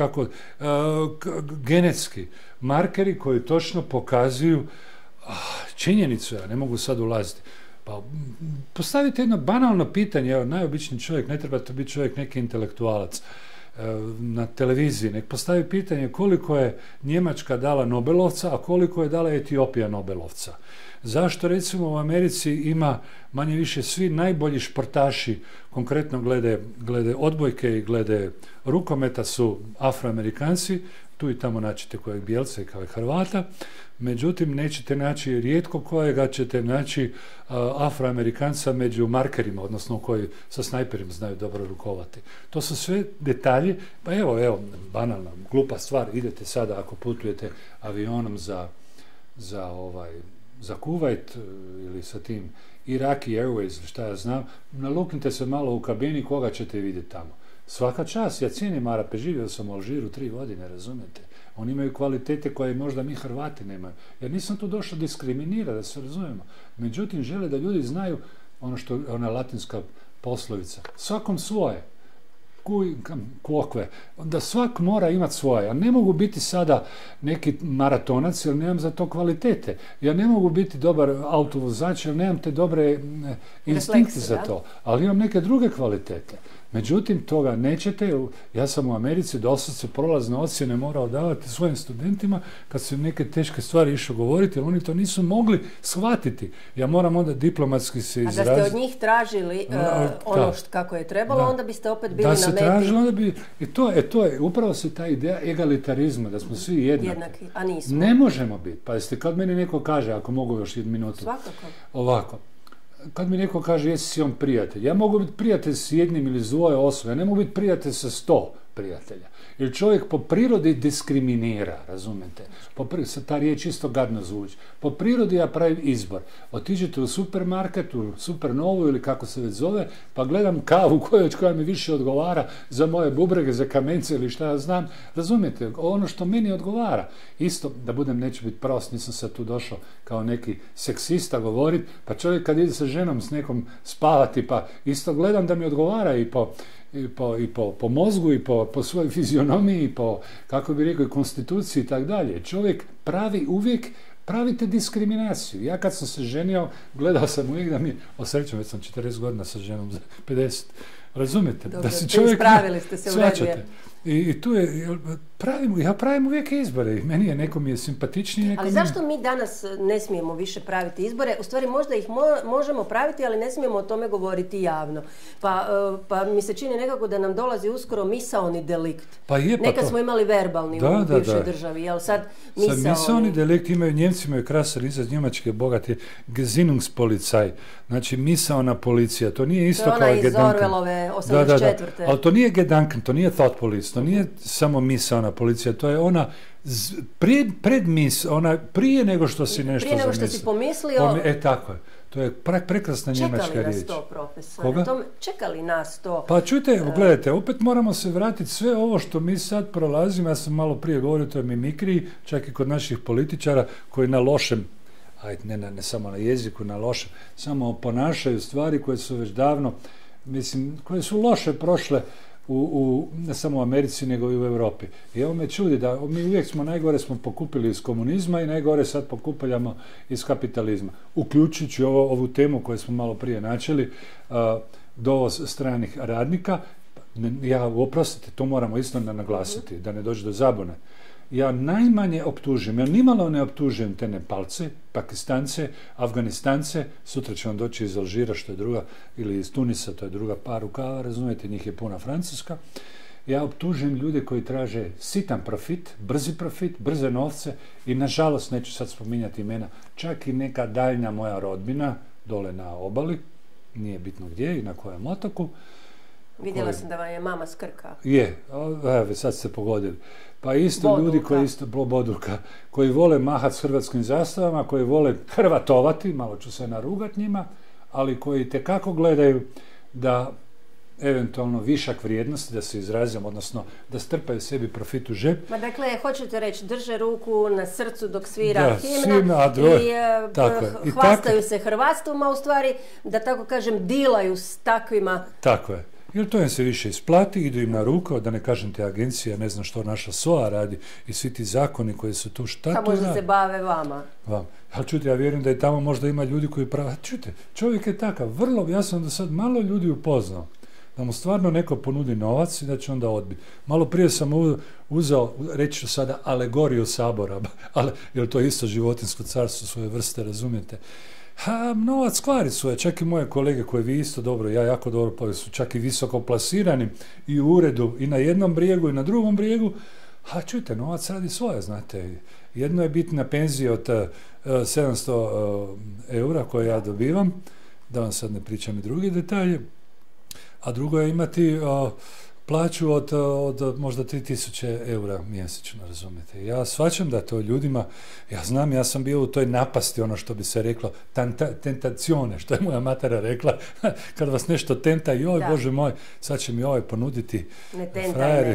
genetski markeri koji točno pokazuju činjenicu, ja ne mogu sad ulaziti. Pa postavite jedno banalno pitanje, najobičniji čovjek, ne treba to biti čovjek neki intelektualac na televiziji, nek postavi pitanje koliko je Njemačka dala Nobelovca, a koliko je dala Etiopija Nobelovca. Zašto recimo u Americi ima manje više svi najbolji športaši, konkretno glede odbojke i glede rukometa su Afroamerikanci, tu i tamo naćete kojeg Bijelca i kao Hrvata, međutim nećete naći rijetko kojega ćete naći Afroamerikanca među markerima, odnosno koji sa snajperima znaju dobro rukovati. To su sve detalji, pa evo, banalna, glupa stvar, idete sada ako putujete avionom za Kuvajt ili sa tim Iraqi Airways, šta ja znam, naluknite se malo u kabini, koga ćete vidjeti tamo. Svaka čast, ja cijenim Arape, živio sam u Alžiru 3 godine, razumijete? Oni imaju kvalitete koje možda mi Hrvati nemaju. Jer nisam tu došao diskriminirati, da se razumijemo. Međutim, žele da ljudi znaju ono što je ona latinska poslovica. Svakom svoje. Kvokve. Da svak mora imati svoje. Ja ne mogu biti sada neki maratonac jer nemam za to kvalitete. Ja ne mogu biti dobar autovozač jer nemam te dobre instinkte za to. Ali imam neke druge kvalitete. Međutim, toga nećete. Ja sam u Americi doslovce prolazne ocjene morao davati svojim studentima kad su neke teške stvari išao govoriti, jer oni to nisu mogli shvatiti. Ja moram onda diplomatski se izraziti. A da ste od njih tražili kako je trebalo, onda biste opet bili na meti. Da se tražili, onda bi... To je upravo se ta ideja egalitarizma, da smo svi jednaki. A nismo. Ne možemo biti. Pa jeste, kad meni neko kaže, ako mogu još 1 minutu. Svakako. Ovako. Kad mi neko kaže jesi si on prijatelj, ja mogu biti prijatelj s jednim ili s dvoje osobe, ja ne mogu biti prijatelj sa 100 prijatelja. Jer čovjek po prirodi diskriminira, razumijete? Ta riječ isto gadno zvuči. Po prirodi ja pravim izbor. Otiđete u supermarket, u Supernovu ili kako se već zove, pa gledam kavu koja mi više odgovara za moje bubrege, za kamence ili šta ja znam. Razumijete? Ono što meni odgovara. Isto, da budem, neću biti prost, nisam sad tu došao kao neki seksista govoriti, pa čovjek kad ide sa ženom s nekom spavati, pa isto gledam da mi odgovara i po mozgu i po svojoj fizionomiji i po, kako bi rekao, konstituciji i tako dalje. Čovjek pravite diskriminaciju. Ja kad sam se ženio, gledao sam uvijek da mi, osrećam, već sam 40 godina sa ženom za 50. Razumijete? Dobro, da se čovjek... ispravili ste se u redu. I tu je, ja pravim uvijek izbore i meni je, neko mi je simpatičniji, neko Ali zašto mi danas ne smijemo više praviti izbore? U stvari možda ih možemo praviti, ali ne smijemo o tome govoriti javno. Pa mi se čini nekako da nam dolazi uskoro misaoni delikt. Nekad smo imali verbalni u bivšoj državi, jel sad misaoni... Sad misaoni delikt imaju, Njemci imaju krasan izraz njemačke bogati Gesinnungspolizei, znači misaona policija, to nije isto kao Gedanken. To je ona iz Orwellove 84. Ali to nije Gedanken, to nije thought police, to nije samo misaona policija, to je ona prije nego što si nešto zamislio. Prije nego što si pomislio... Tako je. To je prekrasna njemačka riječ. Čekali nas to, profesore? Čekali nas to? Pa čujte, gledajte, opet moramo se vratiti sve ovo što mi sad prolazimo. Ja sam malo prije govorio, to je mimikriji, čak i kod naših političara koji na lošem, ne samo na jeziku, na lošem, samo ponašaju stvari koje su već davno, koje su loše prošle ne samo u Americi, nego i u Europi. I ovo me čudi da mi uvijek najgore smo pokupili iz komunizma i najgore sad pokupeljamo iz kapitalizma. Uključujući ovu temu koju smo malo prije načeli, dovoz stranih radnika. Oprostite, to moramo isto naglasiti, da ne dođe do zabune. Ja najmanje optužujem, ja nimalo ne optužujem te Nepalce, Pakistance, Afganistance, sutra će vam doći iz Alžira, što je druga, ili iz Tunisa, to je druga par rukava, razumijete, njih je puna Francuska. Ja optužujem ljude koji traže sitan profit, brze novce i nažalost, neću sad spominjati imena, čak i neka daljnja moja rodbina, dole na obali, nije bitno gdje i na kojem otoku. Vidjela sam da vam je mama s Krka. Evo, sad ste pogodili. Pa isto Bodulka. Ljudi koji Bodulka, koji vole mahati s hrvatskim zastavama, koji vole hrvatovati, malo ću se narugat njima, ali koji tekako gledaju da eventualno višak vrijednosti, da se izrazim, odnosno da strpaju sebi profit u žep. Dakle, hoćete reći, drže ruku na srcu dok svira himna i hvastaju se hrvatstvom, a u stvari, da tako kažem, dilaju s takvima. Tako je. Jer to im se više isplati, idu im na ruku, da ne kažem te agencije, ne znam što naša SOA radi i svi ti zakoni koji su tu šta tu radi. Možda se bave vama. Ali čujte, ja vjerujem da i tamo možda ima ljudi koji prava. Čujte, čovjek je takav, ja sam do sad malo ljudi upoznao, da mu stvarno neko ponudi novac i da će onda odbiti. Malo prije sam uzeo, reći ću sada, alegoriju Sabora, jer to je isto životinjsko carstvo svoje vrste, razumijete. Novac kvari svoje, čak i moje kolege koje vi isto dobro, ja jako dobro povijek, su čak i visoko plasirani i u uredu i na jednom brijegu i na drugom brijegu, A čujte, novac radi svoje, znate. Jedno je biti na penziji od 700 eura koje ja dobivam, da vam sad ne pričam i drugi detalje, a drugo je imati plaću od možda 3000 eura mjesečno, razumijete. Ja shvaćam da to ljudima, ja znam, ja sam bio u toj napasti, ono što bi se reklo, tentacione, što je moja matera rekla, kad vas nešto tenta, joj, Bože moj, sad će mi ovaj ponuditi frajeri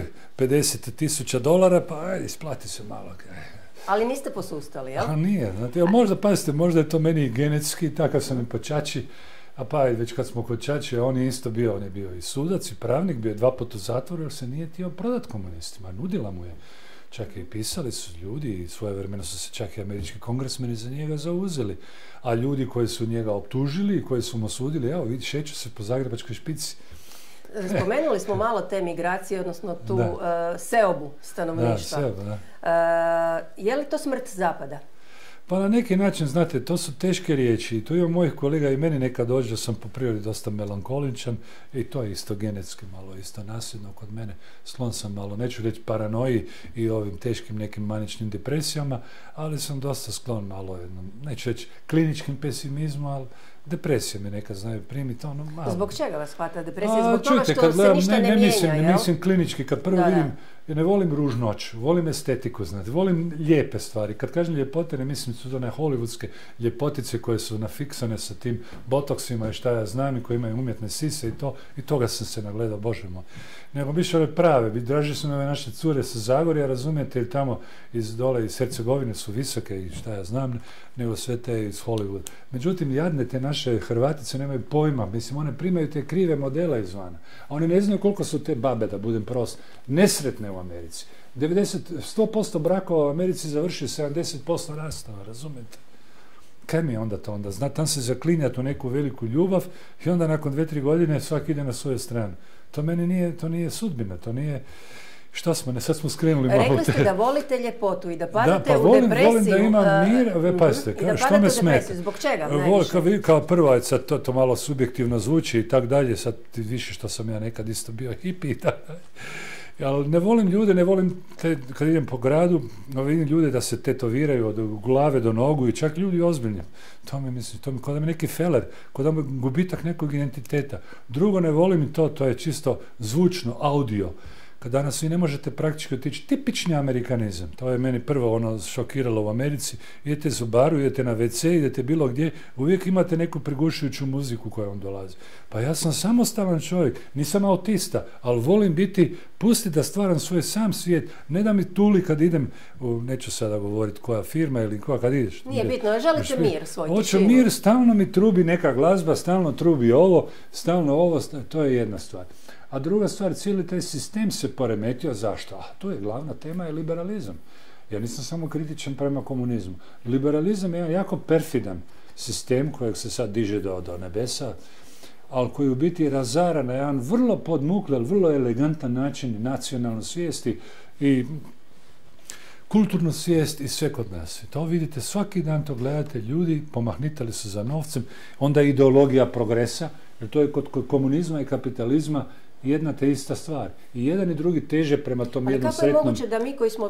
$50,000, pa ajde, isplati se malo. Ali niste posustali, jel? A nije, znate, možda, pazite, možda je to meni genetski, takav sam i po ćaći, a pa već kad smo kod ćaće, on je isto bio, on je bio i sudac i pravnik, bio je 2 puta u zatvoru jer se nije htio prodat komunistima, nudila mu je. Čak i pisali su ljudi i svojevremeno su se čak i američki kongresmeni za njega zauzeli, a ljudi koji su njega optužili i koji su mu sudili, evo vidi, šeću se po zagrebačkoj špici. Spomenuli smo malo te migracije, odnosno tu seobu stanovništva. Da, seobu, da. Je li to smrt Zapada? Pa na neki način, znate, to su teške riječi. Tu ima mojih kolega i meni nekad dođe da sam po prirodi dosta melankoličan i to je isto genetski malo, isto nasljedno kod mene. Sklon sam malo, neću reći paranoji i ovim teškim nekim maničnim depresijama, ali sam dosta sklon malo, neću reći kliničkim pesimizmu, ali depresija mi nekad znaju primiti. Ono, malo. Zbog čega vas hvata depresija? Zbog toga što se ništa ne mijenja, ne mislim klinički, kad prvo vidim, ja ne volim ružnoć, volim estetiku, znate, volim lijepe stvari. Kad kažem ljepote, ne mislim su to one hollywoodske ljepotice koje su nafiksane sa tim botoksima i šta ja znam i koje imaju umjetne sise i toga sam se nagledao, Bože moj. Nego više ove prave, draže su ove naše cure sa Zagorja, razumijete, jer tamo iz dole iz Hercegovine su visoke i šta ja znam, nego sve te iz Hollywooda. Međutim, jadne te naše Hrvatice nemaju pojma, mislim, one primaju te krive modele izvana. A oni ne znaju koliko su te babe, da budem prost, nesretne u Americi. 100% brakova u Americi završi 70% rastava, razumijete? Kaj mi je onda to onda? Zna, tam se zaklinjati u neku veliku ljubav i onda nakon 2-3 godine svak ide na svoju stranu. To meni nije, to nije sudbina, to nije... Šta smo, sad smo skrenuli malo... Rekli ste da volite ljepotu i da padate u depresiju. Volim da imam mir, pazite, što me smeta? Zbog čega najviše? Kao prvo, sad to malo subjektivno zvuči i tak dalje, sad više što sam ja nekad isto bio hippie i tak dalje. Ali ne volim ljude, ne volim kad idem po gradu, vidim ljude da se tetoviraju od glave do nogu i čak ljudi ozbiljni. To mi kod da mi neki feler, kod da mi gubitak nekog identiteta. Drugo, ne volim i to je čisto zvučno, audio. Kad danas vi ne možete praktički otići, tipični amerikanizam. To je meni prvo šokiralo u Americi. Idete u baru, idete na WC, idete bilo gdje, uvijek imate neku prigušujuću muziku koja vam dolazi. Pa ja sam samostalan čovjek, nisam autista, ali volim pustiti da stvaram svoj sam svijet, ne da mi tuli kad idem, neću sada govoriti koja firma ili koja kad ideš. Nije bitno, želite mir svoj tišinu. Hoću mir, stalno mi trubi neka glazba, stalno trubi ovo, to je jedna stvar. A druga stvar, cijeli taj sistem se poremetio. Zašto? To je glavna tema, je liberalizam. Ja nisam samo kritičan prema komunizmu. Liberalizam je jedan jako perfidan sistem kojeg se sad diže do nebesa, ali koji u biti razara na jedan vrlo podmukli, ali vrlo elegantan način nacionalnu svijesti i kulturnu svijest i sve kod nas. To vidite, svaki dan to gledate, ljudi pomahnitali su za novcem, onda ideologija progresa, jer to je kod komunizma i kapitalizma jedna te ista stvar. I jedan i drugi teže prema tom jednom sretnom... Ali kako je moguće da mi koji smo,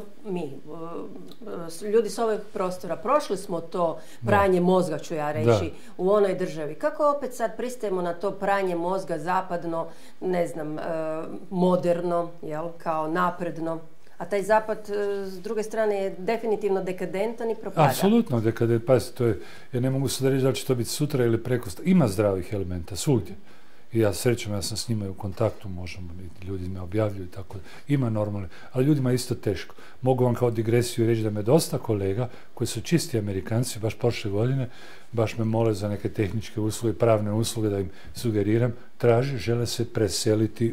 ljudi s ovog prostora, prošli smo to pranje mozga, ću ja reći, u onoj državi. Kako opet sad pristajemo na to pranje mozga zapadno, ne znam, moderno, jel, kao napredno? A taj zapad, s druge strane, je definitivno dekadentan i propada. Apsolutno dekadent. Pazite, ja ne mogu sad reći da li će to biti sutra ili preko. Ima zdravih elementa, svugdje. I ja srećem, ja sam s njima u kontaktu, možemo, ljudi me objavljuju i tako. Ima normalno, ali ljudima je isto teško. Mogu vam kao digresiju reći da me dosta kolega, koji su čisti Amerikanci, baš prošle godine, baš me mole za neke tehničke usluge, pravne usluge, da im sugeriram, žele se preseliti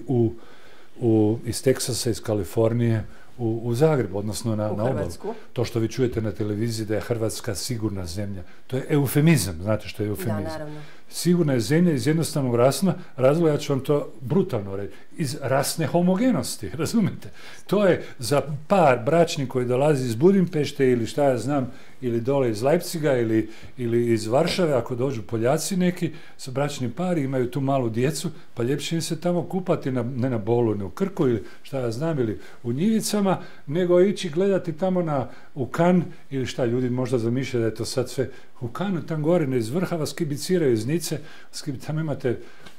iz Teksasa, iz Kalifornije, u Zagreb, odnosno na obalu. To što vi čujete na televiziji da je Hrvatska sigurna zemlja, to je eufemizam, znate što je eufemizam? Da, naravno. Sigurna je zemlja iz jednostavnog razloga, ja ću vam to brutalno reći, iz rasne homogenosti, razumijete? To je za par bračni koji dolazi iz Budimpešte ili šta ja znam, ili dole iz Leipziga ili iz Varšave, ako dođu Poljaci neki, su bračni pari, imaju tu malu djecu, pa ljepše im se tamo kupati, ne na Bolu, ne u Krku ili šta ja znam, ili u Njivicama, nego ići gledati tamo u Kan, ili šta, ljudi možda zamišljaju da je to sad sve u Kanu, tam gore iz vrha vas kibiciraju iz Nice, tamo imate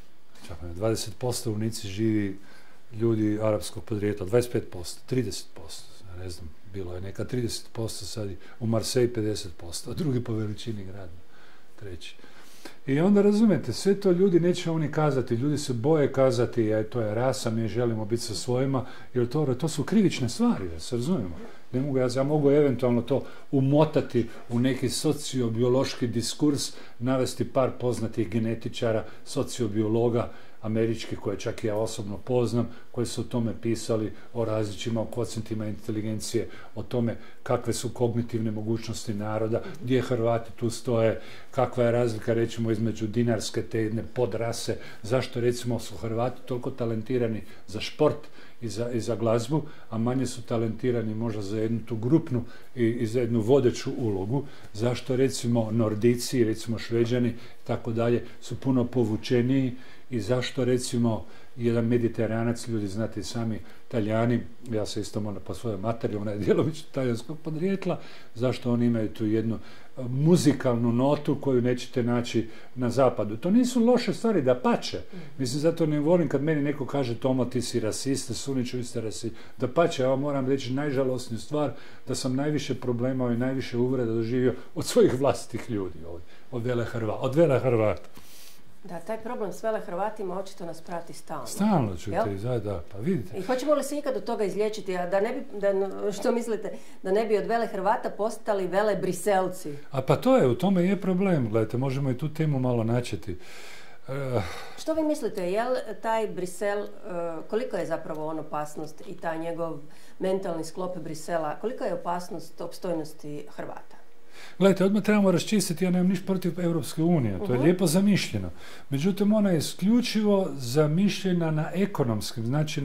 20% u Nici živi ljudi arapskog podrijetla, 25%, 30%, ne znam, bilo je neka 30%, sad u Marseille 50%, a drugi po veličini grad, treći. I onda razumijete, sve to ljudi neće oni kazati, ljudi se boje kazati, to je rasa, mi želimo biti sa svojima, jer to su krivične stvari, da se razumijemo. Ne mogu, ja mogu eventualno to umotati u neki sociobiološki diskurs, navesti par poznatih genetičara, sociobiologa američkih, koje čak ja osobno poznam, koji su o tome pisali, o različitima, o kocijentima inteligencije, o tome kakve su kognitivne mogućnosti naroda, gdje Hrvati tu stoje, kakva je razlika, recimo, između dinarske te jedne podrase, zašto, recimo, su Hrvati toliko talentirani za šport i za glazbu, a manje su talentirani možda za jednu tu grupnu i za jednu vodeću ulogu, zašto, recimo, Nordici, recimo Šveđani, tako dalje, su puno povučeniji, i zašto, recimo, jedan Mediteranac, ljudi znate i sami, Talijani, ja se isto moram po svojoj materi, ona je djelomično talijanskog podrijetla, zašto oni imaju tu jednu muzikalnu notu koju nećete naći na zapadu. To nisu loše stvari, dapače. Mislim, zato ne volim kad meni neko kaže Tomo, ti si rasista, Suniću, vi ste rasista. Dapače, ja moram reći najžalosniju stvar, da sam najviše problema i najviše uvreda doživio od svojih vlastitih ljudi ovdje, od vele Hrvata. Da, taj problem s vele Hrvatima očito nas prati stalno. Stalno čujete, pa vidite. I hoćemo li se ikad od toga izliječiti, a da ne bi, što mislite, da ne bi od vele Hrvata postali vele Briselci? A pa to je, u tome je problem, gledajte, možemo i tu temu malo načeti. Što vi mislite, je li taj Brisel, koliko je zapravo on opasnost i taj njegov mentalni sklop Brisela, kolika je opasnost opstojnosti Hrvata? Gledajte, odmah trebamo raščistiti, ja nemam ništa protiv Europske unije, to je lijepo zamišljeno. Međutim, ona je isključivo zamišljena na ekonomskim, znači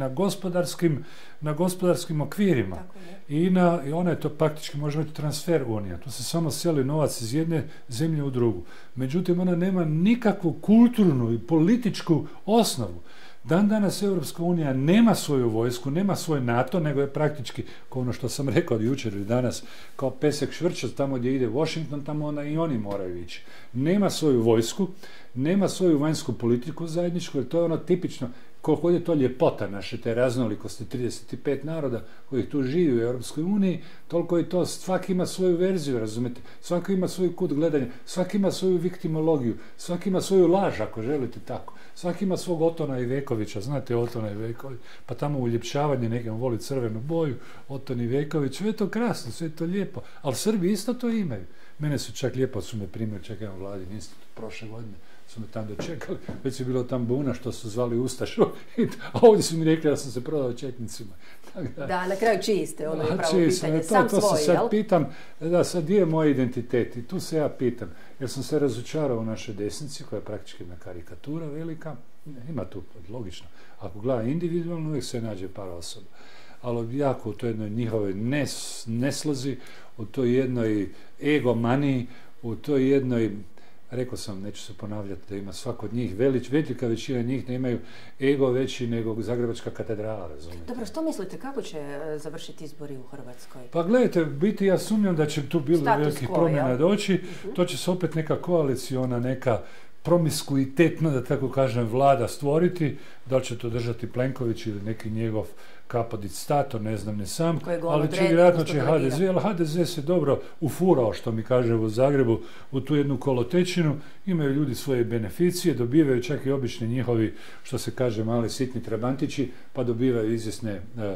na gospodarskim okvirima. I ona je to praktički, može biti transfer unija. Tu se samo seli novac iz jedne zemlje u drugu. Međutim, ona nema nikakvu kulturnu i političku osnovu. Dan danas Europska unija nema svoju vojsku, nema svoj NATO, nego je praktički, kao ono što sam rekao jučer i danas, kao pesek švrčac, tamo gdje ide Washington, tamo onda i oni moraju ići. Nema svoju vojsku, nema svoju vanjsku politiku zajedničku, jer to je ono tipično, koliko je to ljepota naše te raznolikosti, 35 naroda kojih tu živi u Europskoj uniji, toliko je to, svaki ima svoju verziju, razumete, svaki ima svoj kut gledanja, svaki ima svoju viktimologiju, svaki ima svoju laž, ako želite tako. Svaki ima svog Otona Ivekovića, znate Otona Ivekovića, pa tamo uljepšavanje, nekom voli crvenu boju, Oton Iveković, sve je to krasno, sve je to lijepo, ali Srbi isto to imaju. Mene su čak lijepo, su me primjer, čak jedan Vladin institut prošle godine, su me tam dočekali, već je bilo tam buna što su zvali Ustašu, a ovdje su mi rekli da sam se prodao četnicima. Da, na kraju čiji ste, ono je pravo pitanje, sam svoj, jel? To se sad pitam, sad gdje je moj identitet i tu se ja pitam, jer sam se razočarao u našoj desnici, koja je praktički jedna karikatura velika, ima tu, logično, ako gleda individualno, uvijek se nađe par osoba, ali jako u toj jednoj njihovoj neslozi, u toj jednoj egomaniji, u toj jednoj, rekao sam, neću se ponavljati, da ima svako od njih, velika većina njih ne imaju ego veći nego Zagrebačka katedrala, razumijete. Dobro, što mislite, kako će završiti izbori u Hrvatskoj? Pa gledajte, biti ja sumnjam da će tu bilo velikih promjena doći, to će se opet neka koaliciona, neka promiskuitetna, da tako kažem, vlada stvoriti, da li će to držati Plenković ili neki njegov kapodic stato, ne znam, ne sam, ali vjerojatno će HDZ, ali HDZ se dobro ufurao, što mi kaže u Zagrebu, u tu jednu kolotečinu, imaju ljudi svoje beneficije, dobivaju čak i obični njihovi, što se kaže, mali sitni trabantići, pa dobivaju izvjesne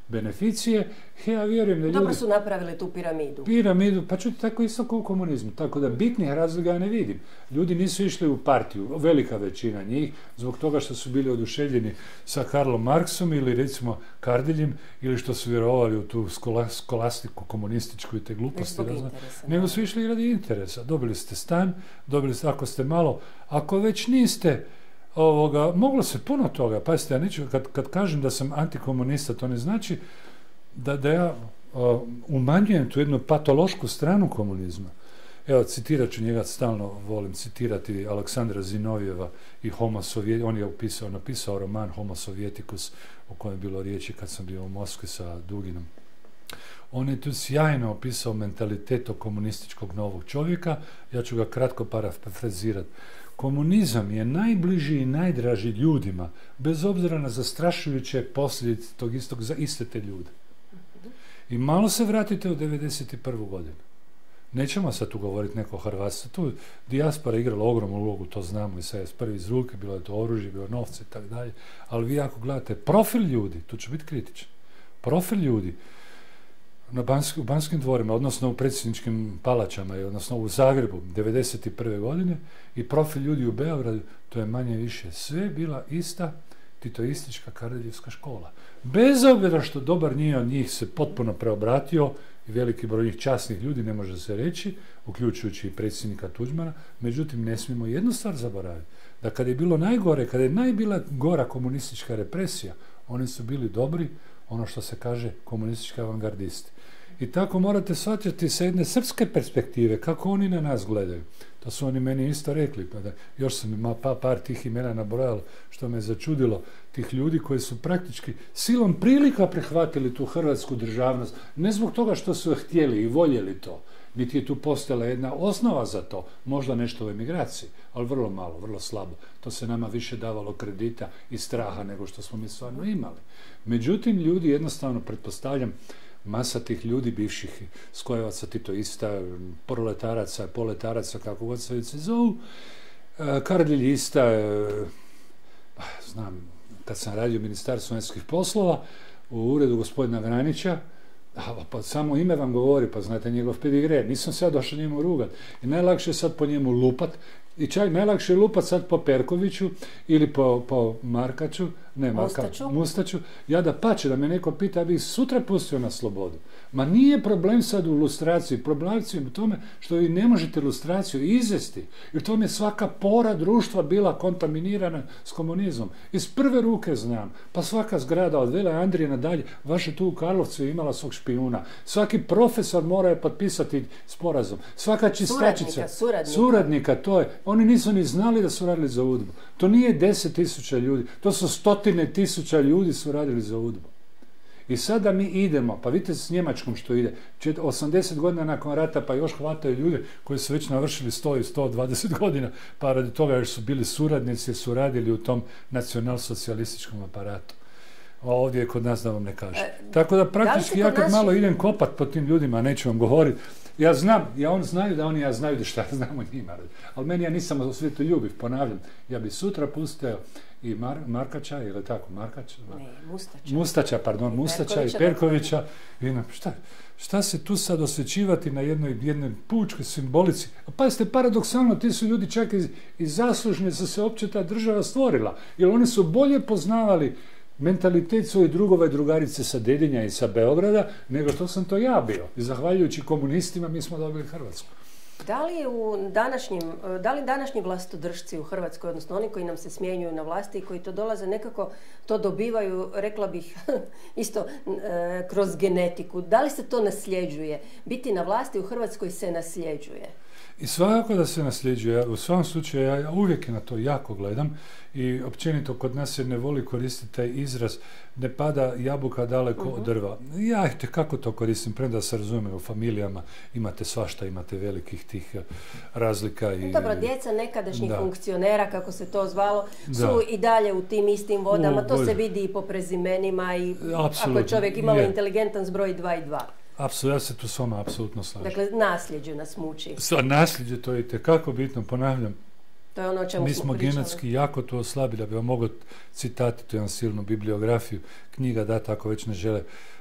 beneficije. Ja vjerujem da ljudi... Dobro su napravili tu piramidu. Pa čuti, tako isto kao u komunizmu. Tako da bitnih razloga ja ne vidim. Ljudi nisu išli u partiju, velika većina njih, zbog toga što su bili oduševljeni sa Karlom Marksom ili recimo Kardeljem, ili što su vjerovali u tu skolastiku komunističku i te gluposti. Nego su išli radi interesa. Dobili ste stan, ako ste malo, ako već niste moglo se puno toga, pazite, ja neću, kad kažem da sam antikomunista, to ne znači da ja umanjujem tu jednu patološku stranu komunizma. Evo, citirat ću njega, stalno volim citirati Aleksandra Zinovjeva i on je napisao roman Homo Sovjeticus, o kojem je bilo riječi kad sam bio u Moskvi sa Duginom. On je tu sjajno opisao mentalitet komunističkog novog čovjeka, ja ću ga kratko parafrazirati. Komunizam je najbliži i najdraži ljudima, bez obzira na zastrašujuće posljedice tog istog za iste te ljude. I malo se vratite u 1991. godinu. Nećemo sad tu govoriti neko hrvatstvo, tu dijaspora igrala ogromnu ulogu, to znamo i sad je prvi iz ruke, bilo je to oružje, bilo je novce i tako dalje, ali vi ako gledate profil ljudi, tu ću biti kritičan, profil ljudi u Banskim dvorima, odnosno u predsjedničkim palačama, odnosno u Zagrebu 1991. godine i profil ljudi u Beogradu, to je manje više sve bila ista titoistička Kardeljevska škola. Bez obzira što dobar od njih se potpuno preobratio i veliki broj njih časnih ljudi, ne može se reći, uključujući i predsjednika Tuđmana, međutim ne smijemo jednu stvar zaboraviti, da kad je bilo najgore, kad je najbila gora komunistička represija, oni su bili dobri, ono što se kaže komunistički avangardisti. I tako morate shvatiti sa jedne srpske perspektive, kako oni na nas gledaju. To su oni meni isto rekli, pa da još sam ima par tih imena nabrojalo, što me začudilo, tih ljudi koji su praktički silom prilika prihvatili tu hrvatsku državnost, ne zbog toga što su htjeli i voljeli to, niti je tu postojala jedna osnova za to, možda nešto u emigraciji, ali vrlo malo, vrlo slabo. To se nama više davalo kredita i straha nego što smo mi stvarno imali. Međutim, ljudi jednostavno, pretpostavljam, masa tih ljudi, bivših skojevaca, titoista, proletaraca, poletaraca, kako god se zovu, kardeljista, znam, kad sam radio u Ministarstvu vanjskih poslova, u uredu gospodina Granića, pa samo ime vam govori, pa znate njegov pedigre, nisam se ja došao njemu rugat. I najlakše je sad po njemu lupat, i čak najlakše je lupat sad po Perkoviću ili po Markaču, Mustaču. Ja da pače, da me neko pita, ja bih sutra pustio na slobodu. Ma nije problem sad u lustraciji, problem je u tome što vi ne možete lustraciju izvesti, jer to mi je svaka pora društva bila kontaminirana s komunizmom. Iz prve ruke znam, pa svaka zgrada od Vele Andrije nadalje, vaše tu u Karlovcu je imala svog špijuna. Svaki profesor mora je potpisati sporazum. Svaka čistačica, suradnika, to je. Oni nisu ni znali da su radili za UDBU. To nije 10.000 ljudi, to su 100.000 ljudi su radili za UDBU. I sada mi idemo, pa vidite s Njemačkom što ide, 80 godina nakon rata, pa još hvataju ljude koji su već navršili 100 i 120 godina, pa radi toga jer su bili suradnici, su radili u tom nacionalsocijalističkom aparatu. A ovdje je kod nas da vam ne kažem. Tako da praktički ja kad malo idem kopat po tim ljudima, neću vam govoriti, ja znam, on znaju da oni ja znaju da šta znamo njima. Ali meni, ja nisam u svijetu ljubiv, ponavljam, ja bi sutra pustio i Markača, ili tako, Mustača i Perkovića. Šta se tu sad osvećivati na jednoj pučkoj simbolici? A pazite, paradoksalno, ti su ljudi čak i zaslužni da se uopće ta država stvorila, jer oni su bolje poznavali mentalitet svojih drugova i drugarice sa Dedinja i sa Beograda, nego što sam to ja bio. I zahvaljujući komunistima mi smo dobili Hrvatsku. Da li današnji vlastodržci u Hrvatskoj, odnosno oni koji nam se smjenjuju na vlasti i koji to dolaze, nekako to dobivaju, rekla bih, isto kroz genetiku. Da li se to nasljeđuje? Biti na vlasti u Hrvatskoj se nasljeđuje. I svakako da se nasljeđuje. U svom slučaju ja uvijek na to jako gledam i općenito kod nas se ne voli koristiti taj izraz ne pada jabuka daleko od drva. Ja kako to koristim, premda se razumijem, u familijama imate svašta, imate velikih tih razlika. Dobro, djeca nekadašnjih funkcionera, kako se to zvalo, su i dalje u tim istim vodama. To se vidi i po prezimenima i ako je čovjek imalo inteligentan zbroj 2 i 2. Apsolutno, ja se tu s vama apsolutno slažem. Dakle, nasljeđe nas muči. Nasljeđe, to je itekako bitno, ponavljam. To je ono o čemu mi smo genetski jako to oslabili, da bi vam mogao citati tu jednu silnu bibliografiju, knjiga data ako već ne žele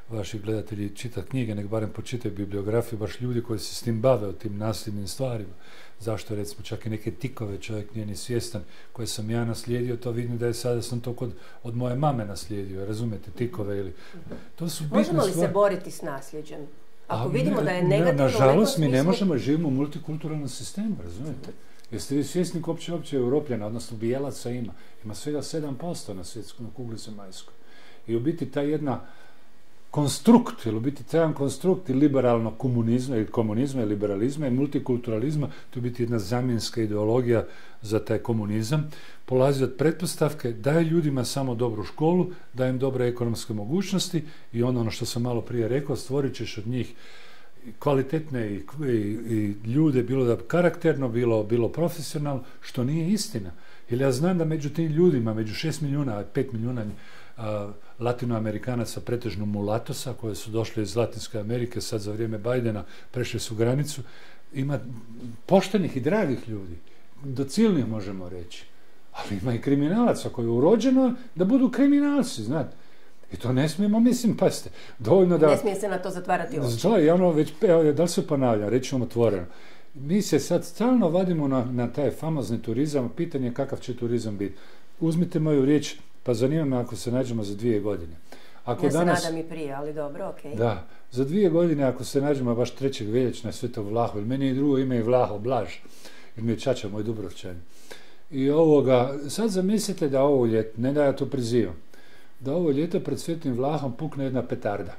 vaši gledatelji čita knjige, nek barem počitaju bibliografiju, baš ljudi koji se s tim bave, o tim nasljednim stvarima. Zašto, recimo, čak i neke tikove čovjek nije ni svjestan koje sam ja naslijedio, to vidim da je sada sam to od moje mame naslijedio, razumijete, tikove ili... To su bitne Možemo li stvari. se boriti s nasljeđem? Ako vidimo da je negativno nažalost, u mi nekom ne smislu... možemo, živimo u multikulturalnom sistemu, razumijete? Jeste vi svjesni koliko uopće Europljana, odnosno bijelaca ima? Ima svega 7% na svjetskoj kugli zemaljskoj. I u biti ta jedna konstrukt, ili u biti taj konstrukt i liberalnog komunizma i liberalizma i multikulturalizma, to je biti jedna zamjenska ideologija za taj komunizam, polazi od pretpostavke daje ljudima samo dobru školu, daje im dobre ekonomske mogućnosti i ono što sam malo prije rekao, stvorit ćeš od njih kvalitetne i ljude, bilo da karakterno, bilo profesionalno, što nije istina. Jer ja znam da među tim ljudima, među 6 milijuna, 5 milijuna latinoamerikanaca, pretežno mulatosa, koje su došli iz Latinske Amerike, sad za vrijeme Bajdena prešli su granicu, ima poštenih i dragih ljudi, docilnih možemo reći. Ali ima i kriminalaca koji je urođeno da budu kriminalci, znate. I to ne smijemo, mislim, pazite, dovoljno da... Ne smije se na to zatvarati oči. Da, ja ono već, da li se ponavlja, reći vam otvoreno. Mi se sad stalno vadimo na taj famozni turizam, pitanje je kakav će turizam biti. Uzmite moju riječ, pa zanima me ako se nađemo za 2 godine. Ako ja se danas, nadam i prije, ali dobro, okej. Da, za 2 godine ako se nađemo baš 3. veljače na Svetog Vlahu, jer meni je drugo ime je Vlaho, Blaž, jer mi je čača moj Dubrovčanin. I sad zamislite da ovo ljeto, ne da ja to prizivam, da ovo ljeto pred Svetim Vlahom pukne jedna petarda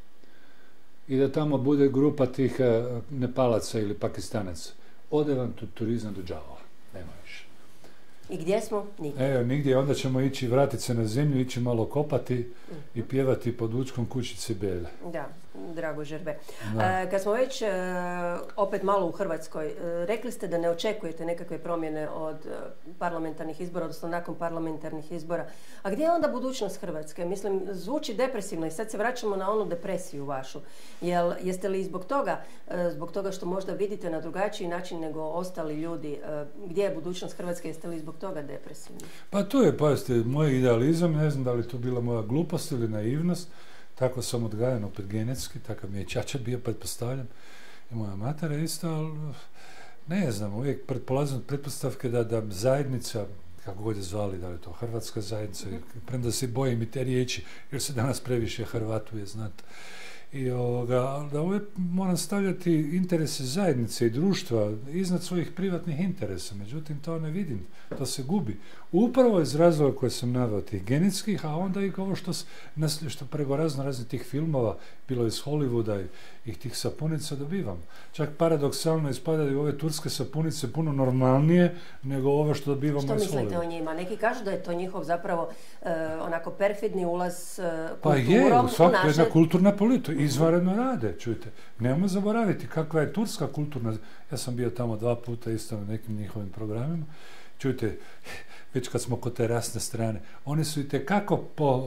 i da tamo bude grupa tih Nepalaca ili Pakistanaca. Ode vam turizam do đavola, nema više. I gdje smo? Nigdje. Evo, nigdje, onda ćemo ići, vratiti se na zemlju, ići malo kopati i pjevati pod učkom kućice Bele. Da, drago Žerbe. Da. Kad smo već opet malo u Hrvatskoj, rekli ste da ne očekujete nekakve promjene od parlamentarnih izbora, odnosno nakon parlamentarnih izbora. A gdje je onda budućnost Hrvatske? Mislim, zvuči depresivno i sad se vraćamo na onu depresiju vašu. Jeste li zbog toga što možda vidite na drugačiji način nego ostali ljudi, gdje je budućnost Hrvatske, jeste li zbog toga depresivni? Pa to je, pazite, moj idealizam, ne znam da li to bila moja glupost ili naivnost, tako sam odgajan opet genetski, takav mi je čača bio, pretpostavljam, i moja matera isto, ali ne znam, uvijek polazim od pretpostavke da zajednica, kako god je zvali, da li je to hrvatska zajednica, premda se bojim i te riječi, jer se danas previše Hrvatuje, znate. I da uvijek moram stavljati interese zajednice i društva iznad svojih privatnih interesa, međutim to ne vidim, to se gubi. Upravo iz razloga koje sam naveo tih genetskih, a onda i ovo što preko raznih tih filmova, bilo iz Hollywooda i tih sapunica dobivam. Čak paradoksalno ispadaju ove turske sapunice puno normalnije nego ove što dobivamo iz Hollywooda. Što mislite o njima? Neki kažu da je to njihov zapravo onako perfidni ulaz kulturom. Pa je, u svakoj jedna kulturna politika, izvanredno rade, čujte. Nemojmo zaboraviti kakva je turska kulturna, ja sam bio tamo 2 puta isto na nekim njihovim programima, čujte, već kad smo kod te rasne strane, oni su itekako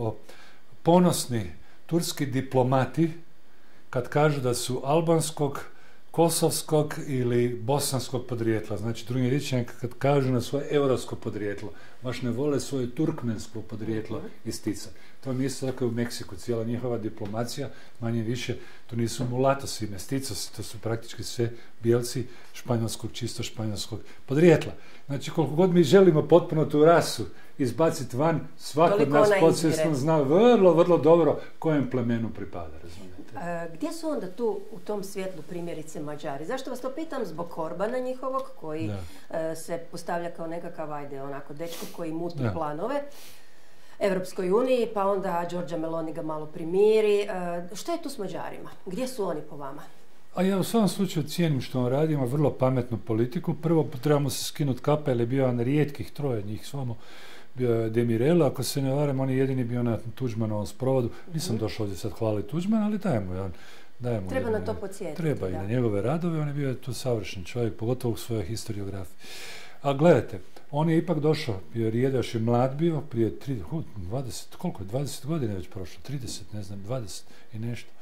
ponosni turski diplomati kad kažu da su albanskog, kosovskog ili bosanskog podrijetla. Znači, drugim riječima kad kažu na svoje europsko podrijetlo, baš ne vole svoje turkmensko podrijetlo isticati. To mi isto tako u Meksiku, cijela njihova diplomacija, manje više, to nisu mulatosi, mesticosi, to su praktički sve bijelci čisto španjolskog podrijetla. Znači, koliko god mi želimo potpuno tu rasu izbaciti van, svako od nas podsvjesno zna vrlo, vrlo dobro kojem plemenu pripada, razumijete? Gdje su onda tu u tom svjetlu primjerice Mađari? Zašto vas to pitam? Zbog Orbana njihovog koji se postavlja kao nekakav onako dečko koji muti planove Evropskoj uniji, pa onda Giorgia Meloni ga malo primiri. Što je tu s Mađarima? Gdje su oni po vama? A ja u svakom slučaju cijenim što on radi, ima vrlo pametnu politiku. Prvo trebamo se skinuti kapa, jer je bio jedan rijetkih 3 njih svamo. Bio je Demirel, ako se ne varam, on je jedini bio na Tuđmanovom sprovodu. Nisam došao ovdje sad hvaliti Tuđmana, ali dajemo treba na to podsjetiti. Treba i na njegove radove, on je bio tu savršen čovjek, pogotovo u svojoj historiografiji. A gledajte, on je ipak došao, jer još je mlad bio, prije 20 godina već prošlo, 30, ne znam, 20 i nešto.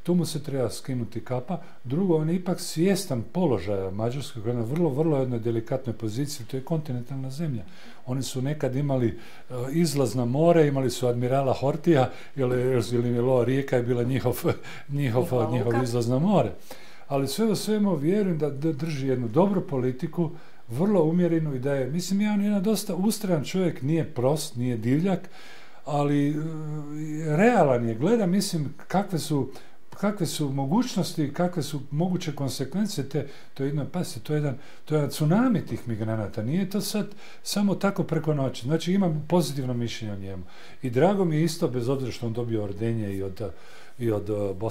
Tu mu se treba skinuti kapa. Drugo, on je ipak svjestan položaja Mađarske, koja je na vrlo, vrlo jednoj delikatnoj poziciji, to je kontinentalna zemlja. Oni su nekad imali izlaz na more, imali su admirala Hortija, ili Rijeka je bila njihov izlaz na more. Ali sve u svemu vjerujem da drži jednu dobru politiku, vrlo umjerenu i da je, mislim, jedan dosta ustrajan čovjek, nije prost, nije divljak, ali realan je, gleda, mislim, kakve su mogućnosti, kakve su moguće konsekvence to je jedan tsunami tih migranata, nije to sad samo tako preko noći. Znači imam pozitivno mišljenje o njemu. I drago mi je isto, bez obzira što on dobio ordenje i od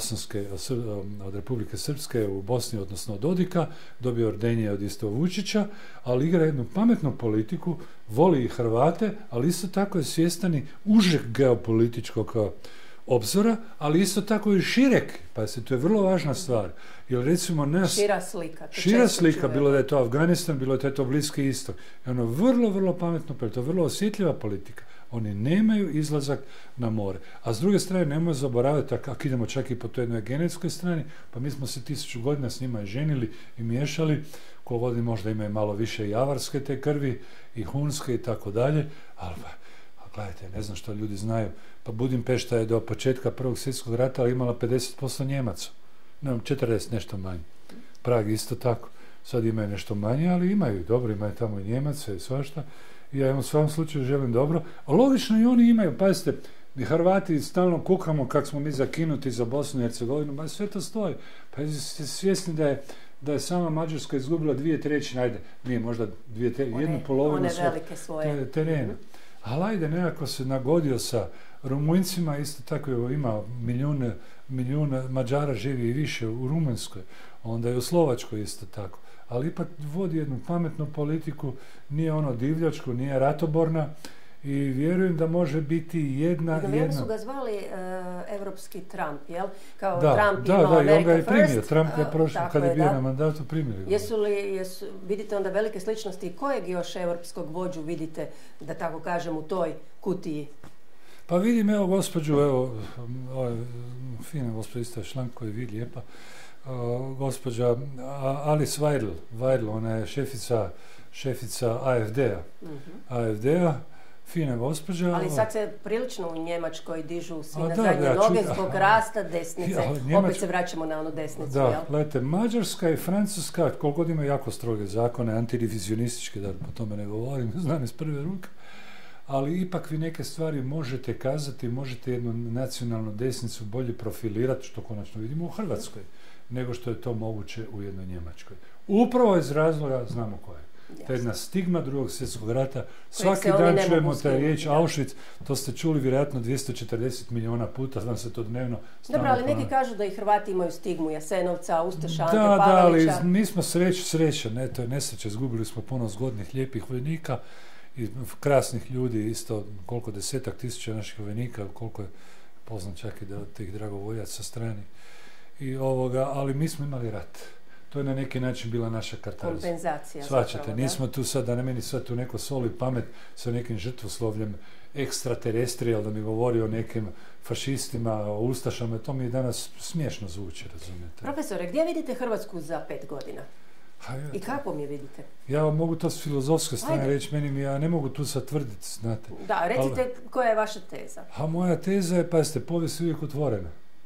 Republike Srpske u Bosni, odnosno od Dodika, dobio ordenje od isto Vučića, ali igra jednu pametnu politiku, voli i Hrvate, ali isto tako je svjestan i užeg geopolitičkog obzora, ali isto tako i širek. Pa to je vrlo važna stvar. Jer recimo šira slika, bilo da je to Afganistan, bilo da je to Bliski istok. I ono vrlo, vrlo pametno, to je vrlo osjetljiva politika. Oni nemaju izlazak na more. A s druge strane, nemoj zaboraviti, ako idemo čak i po toj jednoj genetskoj strani, pa mi smo se 1000 godina s njima i ženili i miješali, ko godin možda imaju malo više i avarske te krvi, i hunske i tako dalje, ali gledajte, ne znam što ljudi znaju, pa Budimpešta je do početka Prvog svjetskog rata imala 50% Njemaca. Nemam 40 nešto manje. Prag isto tako. Sad imaju nešto manje, ali imaju, dobro, imaju tamo i Njemaca i svašta. I ja u svom slučaju želim dobro. A logično i oni imaju, pazite, mi Hrvati stalno kukamo kako smo mi zakinuti za Bosnu i Hercegovinu, ba sve to stoji. Pa ste svjesni da je sama Mađarska izgubila 2/3, ajde, nije možda 1/2 svoje terena. Ali ajde, nekako se nagodio sa Rumunjcima, isto tako ima milijune Mađara živi i više u Rumunjskoj, onda je u Slovačkoj isto tako. Ali ipak vodi jednu pametnu politiku, nije ono divljačko, nije ratoborna i vjerujem da može biti jedna... Jedno vrijeme su ga zvali evropski Trump, jel? Kao da, Trump imao America first. Da, i on ga je primio. Trump je prošlo, kad je bio na mandatu, primili ga. Vidite onda velike sličnosti, kojeg još evropskog vođu vidite, da tako kažem, u toj kutiji? Pa vidim, evo gospođu, fina gospođa Ista Šlank koja je vidi lijepa, gospođa Alice Weidel, ona je šefica AFD-a, fina gospođa. Ali sad se prilično u Njemačkoj dižu svi na zadnje noge zbog rasta desnice. Opet se vraćamo na onu desnicu. Da, gledajte, Mađarska i Francuska, koliko god imaju jako stroge zakone, antirevizionističke, da po tome ne govorim, znam iz prve ruke, ali ipak vi neke stvari možete kazati, možete jednu nacionalnu desnicu bolje profilirati, što konačno vidimo u Hrvatskoj, nego što je to moguće u jednoj Njemačkoj. Upravo iz razloga znamo koje. To je jedna stigma Drugog svjetskog rata. Svaki dan čujemo taj riječ Auschwitz, to ste čuli vjerojatno 240 milijuna puta, znam se to dnevno. Dobro, ali neki kažu da i Hrvati imaju stigmu Jasenovca, Ustaša, Ante Pavelića. Da, ali mi smo sreća, ne, to je nesreća, izgubili smo puno zgodnih, lijepih vojnika i krasnih ljudi, isto koliko 10.000 naših vojnika, koliko je poznat čak i da tih dragovoljaca strani. Ali mi smo imali rat. To je na neki način bila naša katarza. Kompenzacija. Svačate, nismo tu sad, da ne meni sad tu neko soli pamet sa nekim žrtvoslovljem ekstraterestrijal, da mi govori o nekim fašistima, o ustašama, to mi danas smiješno zvuči, razumijete. Profesore, gdje vidite Hrvatsku za 5 godina? I kako mi je vidite? Ja vam mogu to s filozofske strane reći, ja ne mogu tu sad tvrditi, znate. Da, recite koja je vaša teza? Moja teza je, pazite, povijest je uvijek otvorena.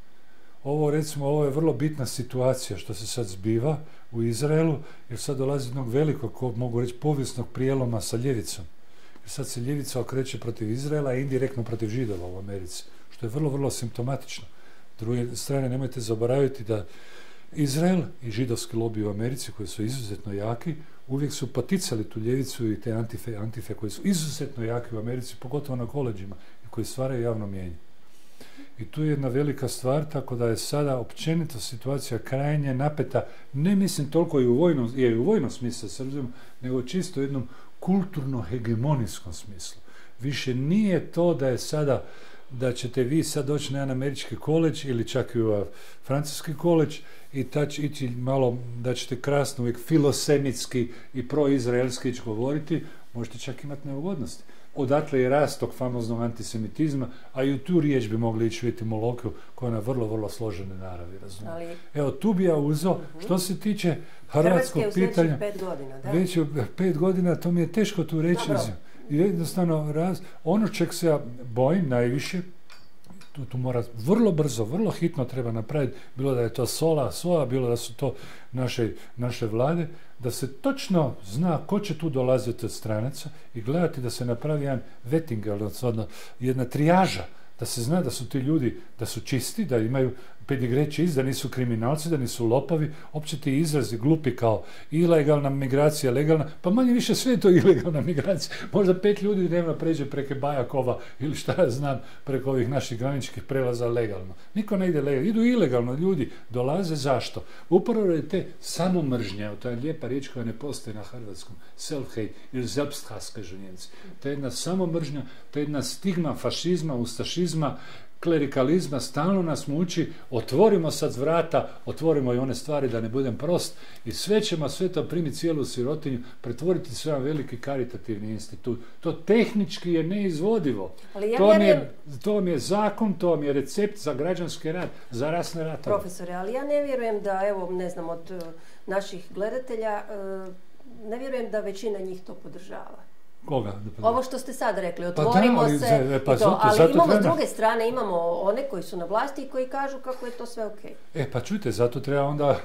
Ovo je vrlo bitna situacija što se sad zbiva u Izraelu, jer sad dolazi jednog velikog, mogu reći, povijesnog prijeloma sa ljevicom. Jer sad se ljevica okreće protiv Izraela i indirektno protiv Židova u Americi, što je vrlo, vrlo simptomatično. S druge strane, nemojte zaboraviti da Izrael i židovski lobby u Americi, koji su izuzetno jaki, uvijek su poticali tu ljevicu i te antife koji su izuzetno jaki u Americi, pogotovo na koleđima, i koji stvaraju javno mnijenje. I tu je jedna velika stvar, tako da je sada općenito situacija krajnje napeta, ne mislim toliko i u vojnom smislu s obzirom, nego čisto u jednom kulturno-hegemonijskom smislu. Više nije to da je sada, da ćete vi sad doći na jedan američki koleđ ili čak i u francuski koleđ i ići malo, da ćete krasno uvijek filosemitski i proizraelski ići govoriti, možete čak imati neugodnosti. odatle je rast tog famoznog antisemitizma, a i u tu riječ bi mogli ići etimologiju koja je na vrlo, vrlo složene naravi, razumije. Evo, tu bi ja uzeo, što se tiče hrvatskog pitanja, već u 5 godina, to mi je teško tu reći. Jednostavno, ono čeg se ja bojim najviše, tu mora vrlo brzo, vrlo hitno treba napraviti, bilo da je to SOA, bilo da su to naše vlade, da se točno zna ko će tu dolaziti od stranaca i gledati da se napravi jedan vetting, odnosno jedna trijaža, da se zna da su ti ljudi, da su čisti, da imaju pedigre čist, da nisu kriminalci, da nisu lopovi, opće ti izrazi glupi kao ilegalna migracija, legalna, pa manje više sve je to ilegalna migracija. Možda 5 ljudi dnevno pređe preko Bajakova ili šta ja znam, preko ovih naših graničkih prelaza legalno. Niko ne ide legalno, idu ilegalno, ljudi dolaze, zašto? Upravo je te samomržnje, to je lijepa riječ koja ne postoji na hrvatskom, self-hate ili selbsthass, kažu Njemci. To je jedna samomržnja, to je jedna stigma fašizma, ustašizma, klerikalizma, stalno nas muči, otvorimo sad vrata, otvorimo i one stvari da ne budem prost i sve ćemo sve to primiti cijelu sirotinju, pretvoriti sve jedan veliki karitativni institut. To tehnički je neizvodivo. To vam je zakon, to vam je recept za građanski rat, za rasne ratove. Profesore, ali ja ne vjerujem da, evo, ne znam, od naših gledatelja, ne vjerujem da većina njih to podržava. Koga? Ovo što ste sad rekli, otvorimo se i to, ali imamo s druge strane, imamo one koji su na vlasti i koji kažu kako je to sve okej. Pa čujte, zato treba onda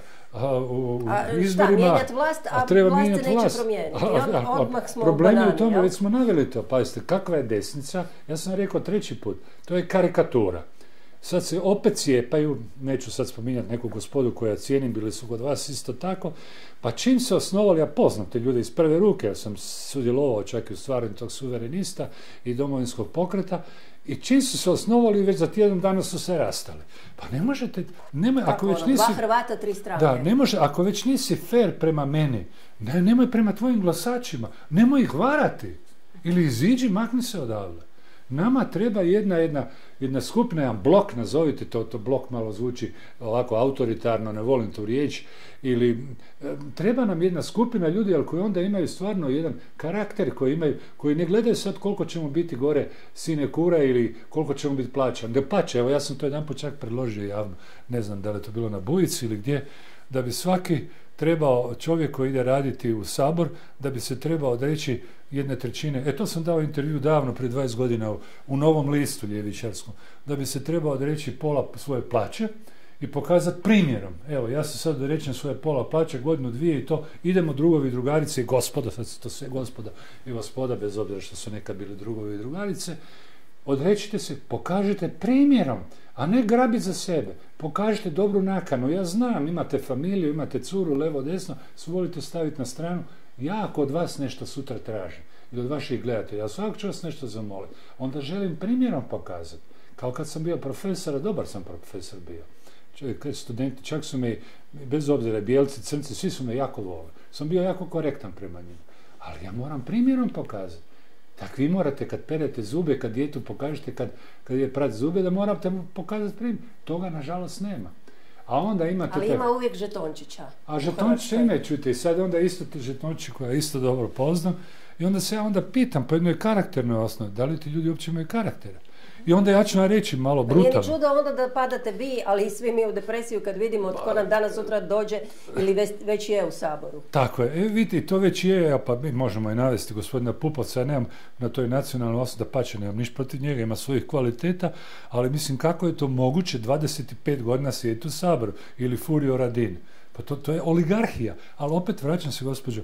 u izborima... Šta, mijenjati vlast, a vlast se neće promijeniti. Odmah smo problem banani, je u tome, već smo naveli to, pazite, kakva je desnica, ja sam rekao 3. put, to je karikatura. Sad se opet cijepaju, neću sad spominjati neku gospodu koju ja cijenim, bili su kod vas isto tako, pa čim se osnovali, ja poznam te ljude iz prve ruke, ja sam sudjelovao čak i u stvaranju tog suverenista i domovinskog pokreta, i čim su se osnovali, već za tjedan dana su se rastali. Pa ne možete, ako već nisi... 2 Hrvata, 3 strane. Da, ne može, ako već nisi fair prema meni, nemoj prema tvojim glasačima, nemoj ih varati, ili iziđi, makni se odavde. Nama treba jedna skupina, jedan blok, nazovite to blok malo zvuči ovako autoritarno, ne volim tu riječ, ili treba nam jedna skupina ljudi, ali koji onda imaju stvarno jedan karakter koji ne gledaju sad koliko ćemo biti gore sinekura ili koliko ćemo biti plaćani. Da pače, evo ja sam to jedanput čak predložio javno, ne znam da li je to bilo na Bujici ili gdje, da bi svaki trebao čovjek koji ide raditi u Sabor, da bi se trebao odreći 1/3, to sam dao intervju davno, prije 20 godina u Novom listu ljevičarskom, da bi se trebao odreći pola svoje plaće i pokazati primjerom. Evo, ja se sad odrećem svoje pola plaće, 1, 2 i to, idemo drugovi i drugarice i gospoda, sad su to sve gospoda i gospoda, bez obzira što su nekad bili drugovi i drugarice, odrećite se, pokažite primjerom, a ne grabiti za sebe. Pokažite dobru nakanu. Ja znam, imate familiju, imate curu, levo, desno, volite staviti na stranu. Ja ako od vas nešto sutra tražim, ili od vaših gledatelja, ja svakog ću vas nešto zamoliti, onda želim primjerom pokazati. Kao kad sam bio profesor, dobar sam profesor bio. Studenti, čak su me, bez obzira, bijelci, crnci, svi su me jako volili. Sam bio jako korektan prema njima. Ali ja moram primjerom pokazati. Tak vi morate kad perete zube, kad djetu pokažete, kad je prat zube, da morate mu pokazati primjer. Toga nažalost nema. A onda imate... Ali ima uvijek žetončića. A žetončića ima, čujte, i sad onda isto ti žetončići koja isto dobro poznam, i onda se ja onda pitam po jednoj karakternoj osnovi, da li ti ljudi uopće imaju karaktera? I onda ja ću vam reći malo brutalno. Nije ni čudo onda da padate vi, ali i svi mi u depresiju kad vidimo tko nam danas sutra dođe ili već je u Saboru. Tako je. Vidite, to već je, pa mi možemo i navesti gospodina Pupovca, ja nemam na toj nacionalnoj osnovi, da pače, nemam ništa protiv njega, ima svojih kvaliteta, ali mislim kako je to moguće 25 godina sjediti u Saboru ili Furio Radin. Pa to je oligarhija. Ali opet vraćam se, gospođo,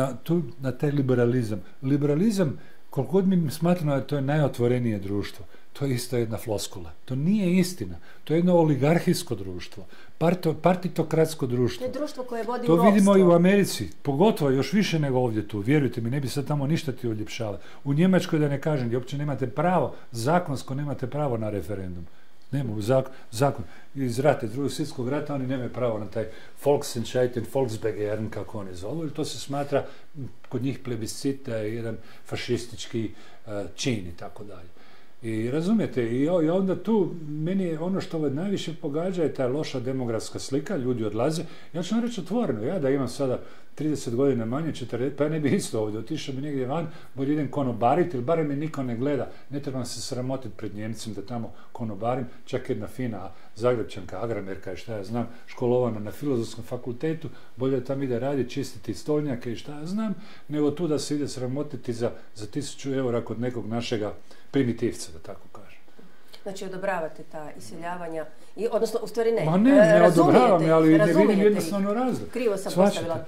na taj liberalizam. Liberalizam, koliko god mi smatramo da to je najotvorenije društvo, to je isto jedna floskula. To nije istina. To je jedno oligarhijsko društvo. Partitokratsko društvo. To je društvo koje vodi to ropstvo. Vidimo i u Americi. Pogotovo još više nego ovdje tu. Vjerujte mi, ne bi sad tamo ništa ti odljepšala. U Njemačkoj, da ne kažem, gdje uopće nemate pravo, zakonsko nemate pravo na referendum. Nema u zakon iz rata, Drugog svjetskog rata, oni nemaju pravo na taj Volksentscheid, Volksbegehren, kako oni zovu, i to se smatra kod njih plebiscit, jedan fašistički čin i tako dalje. I razumijete, i onda tu meni je ono što me najviše pogađa je ta loša demografska slika, ljudi odlaze. Ja ću vam reći otvoreno, ja da imam sada 30 godina manje, 40, pa ja ne bi isto ovdje, otišao bi negdje van, bolje idem konobariti, ili barem me niko ne gleda, ne trebam se sramotiti pred Njemcem da tamo konobarim, čak jedna fina Zagrebčanka, Agramerka i šta ja znam, školovana na Filozofskom fakultetu, bolje da tam ide raditi, čistiti stolnjake i šta ja znam, nego tu da se ide sramotiti za 1000 eura kod nekog našega primitivca, da tako kažem. Znači odobravate ta iseljavanja, odnosno u stvari ne. Ma ne odobravam, ali ne vidim jednostavno razlog. Krivo sam postavila.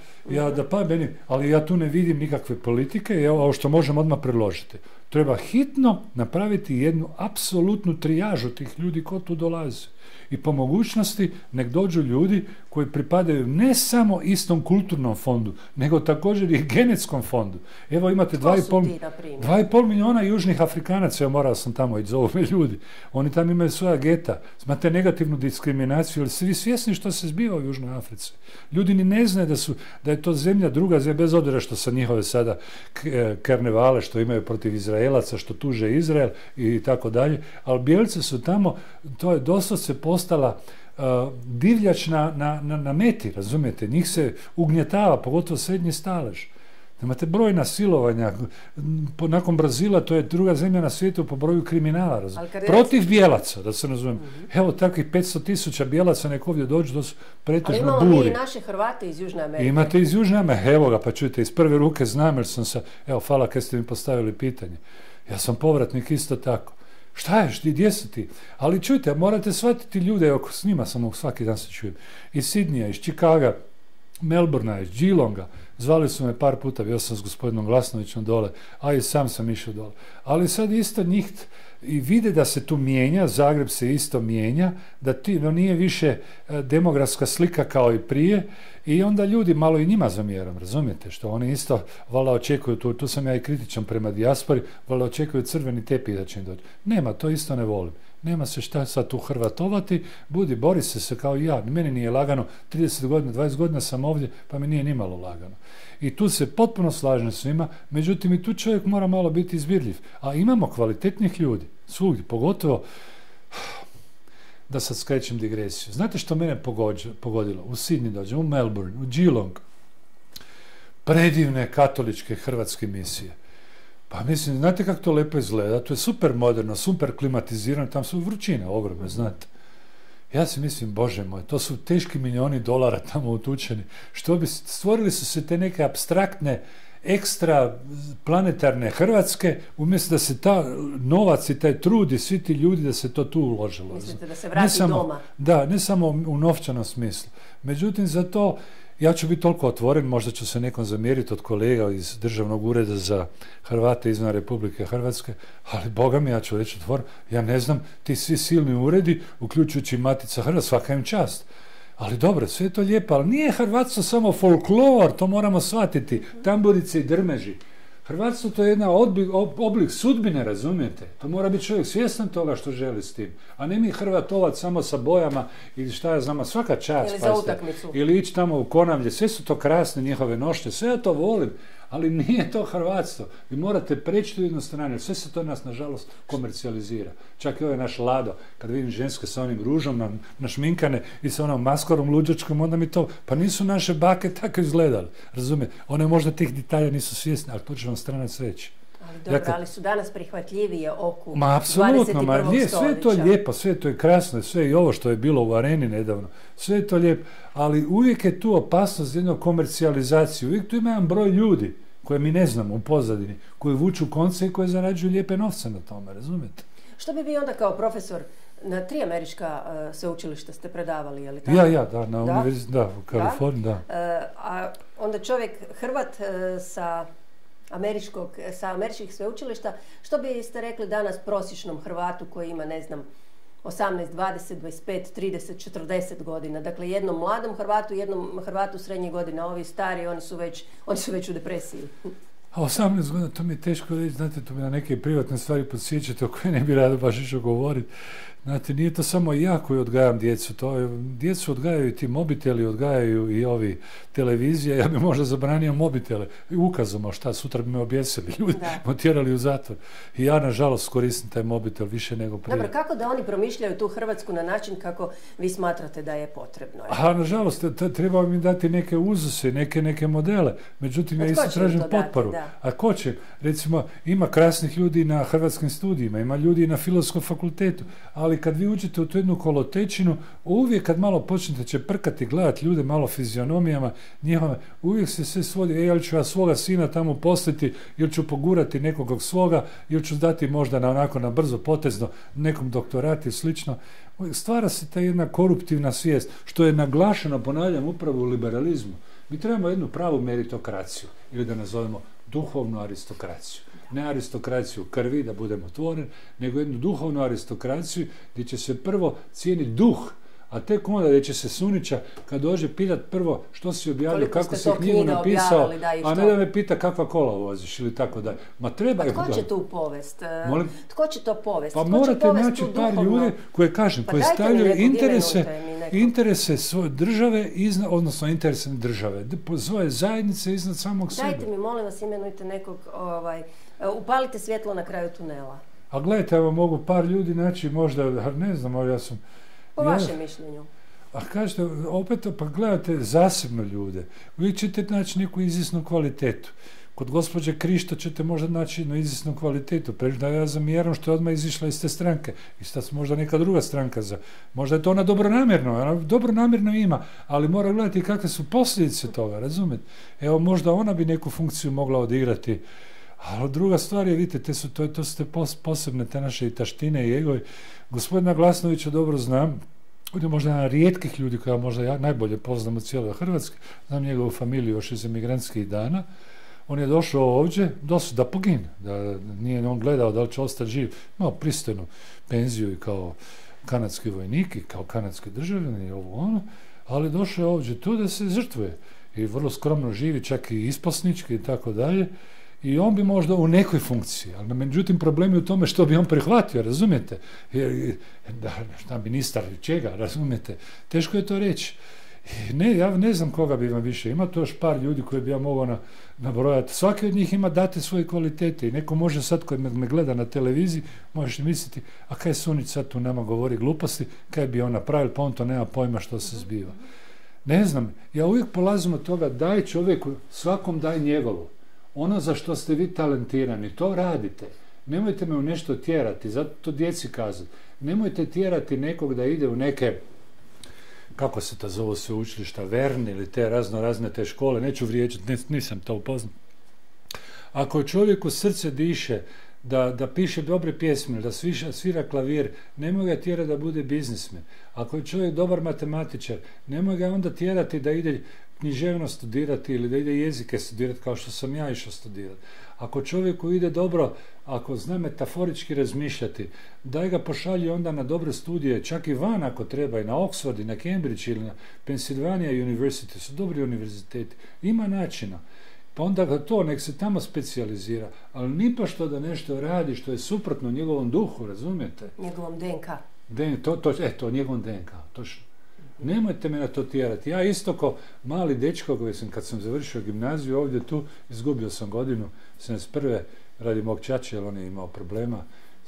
Ali ja tu ne vidim nikakve politike, ovo što možem odmah predložiti. Treba hitno napraviti jednu apsolutnu trijažu tih ljudi ko tu dolaze. I po mogućnosti nek dođu ljudi koji pripadaju ne samo istom kulturnom fondu, nego također i genetskom fondu. Evo imate 2,5 milijuna južnih Afrikanaca, ja morao sam tamo ići, zovu me ljudi. Oni tamo imaju svoja geta, imate negativnu diskriminaciju, ali svi svjesni što se zbiva u Južnoj Africi. Ljudi ni ne znaju da je to zemlja druga zemlja, bez obzira što sa njihove sada karnevale što imaju protiv Izraelaca, što tuže Izrael i tako dalje, ali bijelci su tamo, to je doslovce postala divljač na meti, razumijete, njih se ugnjetava, pogotovo srednji stalež. Imate brojna silovanja, nakon Brazila to je druga zemlja na svijetu po broju kriminala, protiv bijelaca, da se razumijem. Evo takvih 500.000 bijelaca nek ovdje dođu, to su pretežno buri. Ali imamo mi i naše Hrvate iz Južne Amerike. Imate iz Južne Amerike, evo ga, pa čujte, iz prve ruke znam jer sam se, evo, hvala kad ste mi postavili pitanje. Ja sam povratnik isto tako. Šta je, gdje su ti? Ali čujte, morate shvatiti ljude, s njima sam svaki dan se čujem, iz Sidnija, iz Chicaga, Melbournea, iz Geelonga, zvali su me par puta, bio sam s gospodinom Glasnovićem dole, a i sam sam išao dole. Ali sad isto njih i vide da se tu mijenja, Zagreb se isto mijenja, da nije više demografska slika kao i prije i onda ljudi malo i njima zamjeram, razumijete, što oni isto valjda očekuju, tu sam ja i kritičan prema dijaspori, valjda očekuju crveni tepih da će im doći. Nema, to isto ne volim. Nema se šta sad tu hrvatovati, bori se kao i ja. Meni nije lagano, 30 godina, 20 godina sam ovdje, pa mi nije nimalo lagano. I tu se potpuno slažem svima, međutim i tu čovjek mora malo biti izbirljiv. A imamo kvalitetnih ljudi, svugdje, pogotovo, da sad skrećem digresiju. Znate što mene pogodilo? U Sydney dođem, u Melbourne, u Geelong. Predivne katoličke hrvatske misije. Pa mislim, znate kako to lepo izgleda, to je super moderno, super klimatizirano, tam su vrućine ogromne, znate. Ja si mislim, Bože moj, to su teški milijoni dolara tamo utučeni. Stvorili su se te neke apstraktne, ekstra planetarne Hrvatske, umjesto da se ta novac i taj trud i svi ti ljudi da se to tu uložilo. Mislite da se vrati doma? Da, ne samo u novčanom smislu. Međutim, za to ja ću biti toliko otvoren, možda ću se nekom zamjeriti od kolega iz Državnog ureda za Hrvate izvan Republike Hrvatske, ali Boga mi, ja ću reći otvoren, ja ne znam, ti svi silni uredi, uključujući Matica Hrvatska, svaka im čast. Ali dobro, sve je to lijepo, ali nije hrvatstvo samo folklor, to moramo shvatiti, tamburice i drmeži. Hrvatstvo to je jedna oblik sudbine, razumijete? To mora biti čovjek svjestan toga što želi s tim. A ne mi hrvatovat samo sa bojama ili šta ja znam, svaka čast. Ili za utakmicu. Ili ići tamo u Konavlje, sve su to krasne njihove nošnje, sve ja to volim, ali nije to hrvatstvo. Vi morate preći u jednu stranu, sve se to nas nažalost komercijalizira. Čak i ovaj naš Lado, kad vidim ženske sa onim ružom našminkane i sa onom maskorom luđačkom, onda mi to, pa nisu naše bake tako izgledali, razumije? One možda tih detalja nisu svjesne, ali to će vam stranac reći. Ali dobro, ali su danas prihvatljivije oku 21. Ma apsolutno, stoljeća. sve to je lijepo, sve to je krasno, sve i ovo što je bilo u Areni nedavno, sve je to lijepo, ali uvijek je tu opasnost za jednu komercijalizaciju, uvijek tu ima jedan broj ljudi koje mi ne znamo u pozadini, koji vuču konce i koji zarađuju lijepe novce na tome, razumijete? Što bi vi onda kao profesor na 3 američka sveučilišta ste predavali, je li tako? Da, u Kaliforniji, da. A onda čovjek Hrvat sa američkih sveučilišta, što biste rekli danas prosječnom Hrvatu koji ima, ne znam, 18, 20, 25, 30, 40 godina. Dakle, jednom mladom Hrvatu, jednom Hrvatu srednje godine, ovi stari, oni su već u depresiji. A 18 godina, to mi je teško reći, znate, to mi na neke privatne stvari podsjećate o koje ne bi rado baš išao govoriti. Znate, nije to samo ja koji odgajam djecu, djecu odgajaju i ti mobiteli, odgajaju i ovi televizije, ja bi možda zabranio mobitele, i ukazom, šta, sutra bi me objesili, ljudi otjerali u zatvor. I ja, nažalost, koristim taj mobitel više nego prije. Dobro, kako da oni promišljaju tu Hrvatsku na način kako vi smatrate da je potrebno? A, nažalost, treba mi dati neke uzuse, neke modele, međutim, ja isto tražim potporu. A ko će? Recimo, ima krasnih ljudi na hrvatskim studijima, ima ljudi na filozofskom fakultetu, ali kad vi uđete u tu jednu kolotečinu, uvijek kad malo počnete čeprkati, gledati ljude malo fizionomijama njihove, uvijek se sve svodi, jel ću ja svoga sina tamo posliti, ili ću pogurati nekog svoga, ili ću dati možda na brzo potezno nekom doktoratu i slično. Stvara se ta jedna koruptivna svijest, što je naglašeno, ponavljam, upravo u liberalizmu. Mi trebamo jednu pravu meritokraciju, ili da nazovemo duhovnu aristokraciju. Ne aristokraciju krvi, da budemo otvoreni, nego jednu duhovnu aristokraciju gdje će se prvo cijeniti duh, a tek onda gdje će se Sunića, kad dođe pitat prvo što si objavio, kako si knjigu napisao, a ne da me pita kakva kola voziš ili tako dalje. Ma treba je... Tko će tu povest? Tko će to povest? Pa morate naći par ljudi koje, kažem, koje stavljaju interese svoje države, odnosno interese države, svoje zajednice iznad samog sebe. Dajte mi, molim vas, imenujte nekog, upalite svjetlo na kraju tunela. A gledajte, evo mogu par ljudi naći, možda, ne znam, ja sam... Po vašem mišljenju? A kažete, opet, pa gledate zasebno ljude. Vi ćete naći neku izvjesnu kvalitetu. Kod gospođe Krišto ćete možda naći jednu izvjesnu kvalitetu. Da ja zamjeram što je odmah izišla iz te stranke. I sad možda neka druga stranka možda je to ona dobronamjerno ima, ali mora gledati kakve su posljedice toga, razumijete? Evo, možda ona bi neku funkciju mogla odigrati. Ali druga stvar je, vidite, to su te posebne te naše i taštine i egovi. Gospodina Glasnovića dobro znam, on je možda jedan rijetkih ljudi koja možda ja najbolje poznam u cijeloj Hrvatskoj, znam njegovu familiju još iz emigrantskih dana. On je došao ovdje da pogine, da nije on gledao da li će ostati živ, imao pristojnu penziju i kao kanadski vojnik i kao kanadski državljanin i ovo ono, ali došao je ovdje tu da se žrtvuje i vrlo skromno živi, čak i isposnički i tako dalje. I on bi možda u nekoj funkciji, ali međutim problem je u tome što bi on prihvatio, razumijete? Šta ministar čega, razumijete? Teško je to reći. Ja ne znam koga bi vam više. Ima to još par ljudi koje bi ja mogao nabrojati. Svaki od njih ima date svoje kvalitete i neko može sad koji me gleda na televiziji, možeš misliti, a kaj Sunić sad tu nama govori gluposti, kaj bi on napravil, pa on to nema pojma što se zbiva. Ne znam, ja uvijek polazim od toga, daj čovjeku, svakom daj njegovo. Ono za što ste vi talentirani, to radite. Nemojte me u nešto tjerati, zato to djeci kazati. Nemojte tjerati nekog da ide u neke, kako se to zove, sveučilišta, Verne ili te razne te škole, neću vrijeđati, nisam to upoznao. Ako čovjeku srce diše, da piše dobre pjesme, da svira klavir, nemoj ga tjerati da bude biznismen. Ako je čovjek dobar matematičar, nemoj ga onda tjerati da ide književnost studirati ili da ide jezike studirati kao što sam ja išao studirati. Ako čovjeku ide dobro, ako zna metaforički razmišljati, daj ga pošalji onda na dobre studije, čak i van ako treba, i na Oxford, i na Cambridge, ili na Pennsylvania University, su dobri univerziteti. Ima načina. Pa onda ga nek se tamo specijalizira, ali nipošto da nešto radi što je suprotno njegovom duhu, razumijete? Njegovom DNK. To njegovom DNK, točno. Nemojte me na to tjerati. Ja isto ko mali dečko, kad sam završio gimnaziju ovdje tu, izgubio sam godinu 71. radi mog čače, jer on je imao problema.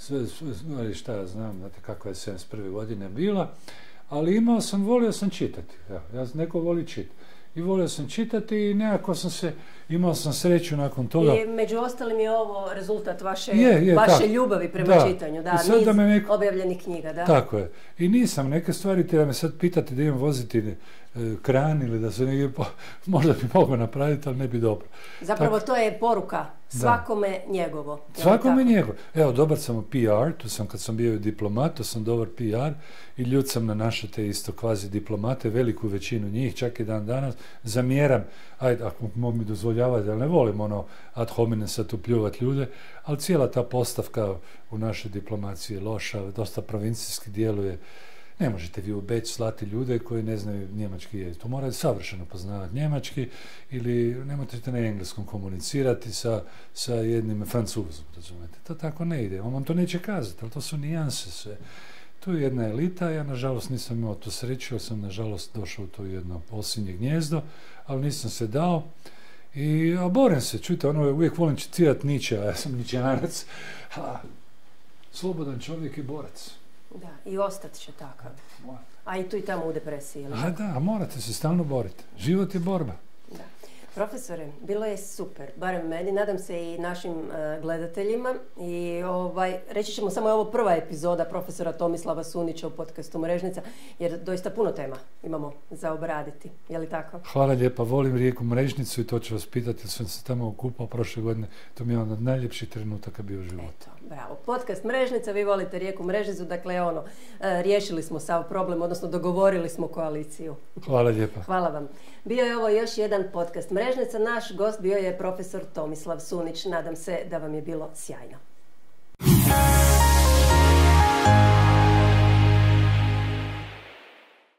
Šta ja znam, znate kakva je 71. godine bila, ali volio sam čitati. Ja neko voli čitati. I volio sam čitati i nekako imao sam sreću nakon toga. I među ostalim je ovo rezultat vaše ljubavi prema čitanju, niz objavljenih knjiga, da. Tako je. I nisam, neke stvari da me sad pitati da idem voziti kran ili da se negdje, možda bi mogao napraviti, ali ne bi dobro. Zapravo to je poruka, svakome njegovo. Svakome njegovo. Evo, dobar sam u PR, tu sam kad sam bio diplomat, tu sam dobar PR i ljud sam na naše te isto kvazi diplomate, veliku većinu njih, čak i dan danas, zamjeram, ajde, ako mogu mi dozvoljavati, ali ne volim ad hominem sad upljuvati ljude, ali cijela ta postavka u našoj diplomaciji je loša, dosta provincijski djeluje. Ne možete vi u Beč slati ljude koji ne znaju njemački jezik. To moraju savršeno poznavati njemački ili ne možete na engleskom komunicirati sa jednim Francuzom, razumete. To tako ne ide. On vam to neće kazati, ali to su nijanse sve. Tu je jedna elita, ja nažalost nisam imao tu sreću, ja sam nažalost došao u to jedno osinje gnjezdo, ali nisam se dao. I borim se, čujte, uvijek volim citirati Nietzschea, ja sam Nietzscheanac. Slobodan čovjek je borac. Da, i ostat će takav. A i tu i tamo u depresiji. Da, morate se stalno boriti. Život je borba. Da. Profesore, bilo je super, barem meni, nadam se i našim gledateljima. I reći ćemo samo je ovo prva epizoda profesora Tomislava Sunića u podcastu Mrežnica, jer doista puno tema imamo za obraditi. Je li tako? Hvala lijepa, volim rijeku Mrežnicu i to ću vas pitati, jer sam se tamo okupao prošle godine. To mi je jedan od najljepših trenutaka bio u životu. Eto, bravo. Podcast Mrežnica, vi volite rijeku Mrežnicu, dakle riješili smo sav problem, odnosno dogovorili smo koaliciju. Hvala lijepa. Hvala vam. Bio je ovo još jedan podcast Mrežnica. Naš gost bio je profesor Tomislav Sunić. Nadam se da vam je bilo sjajno.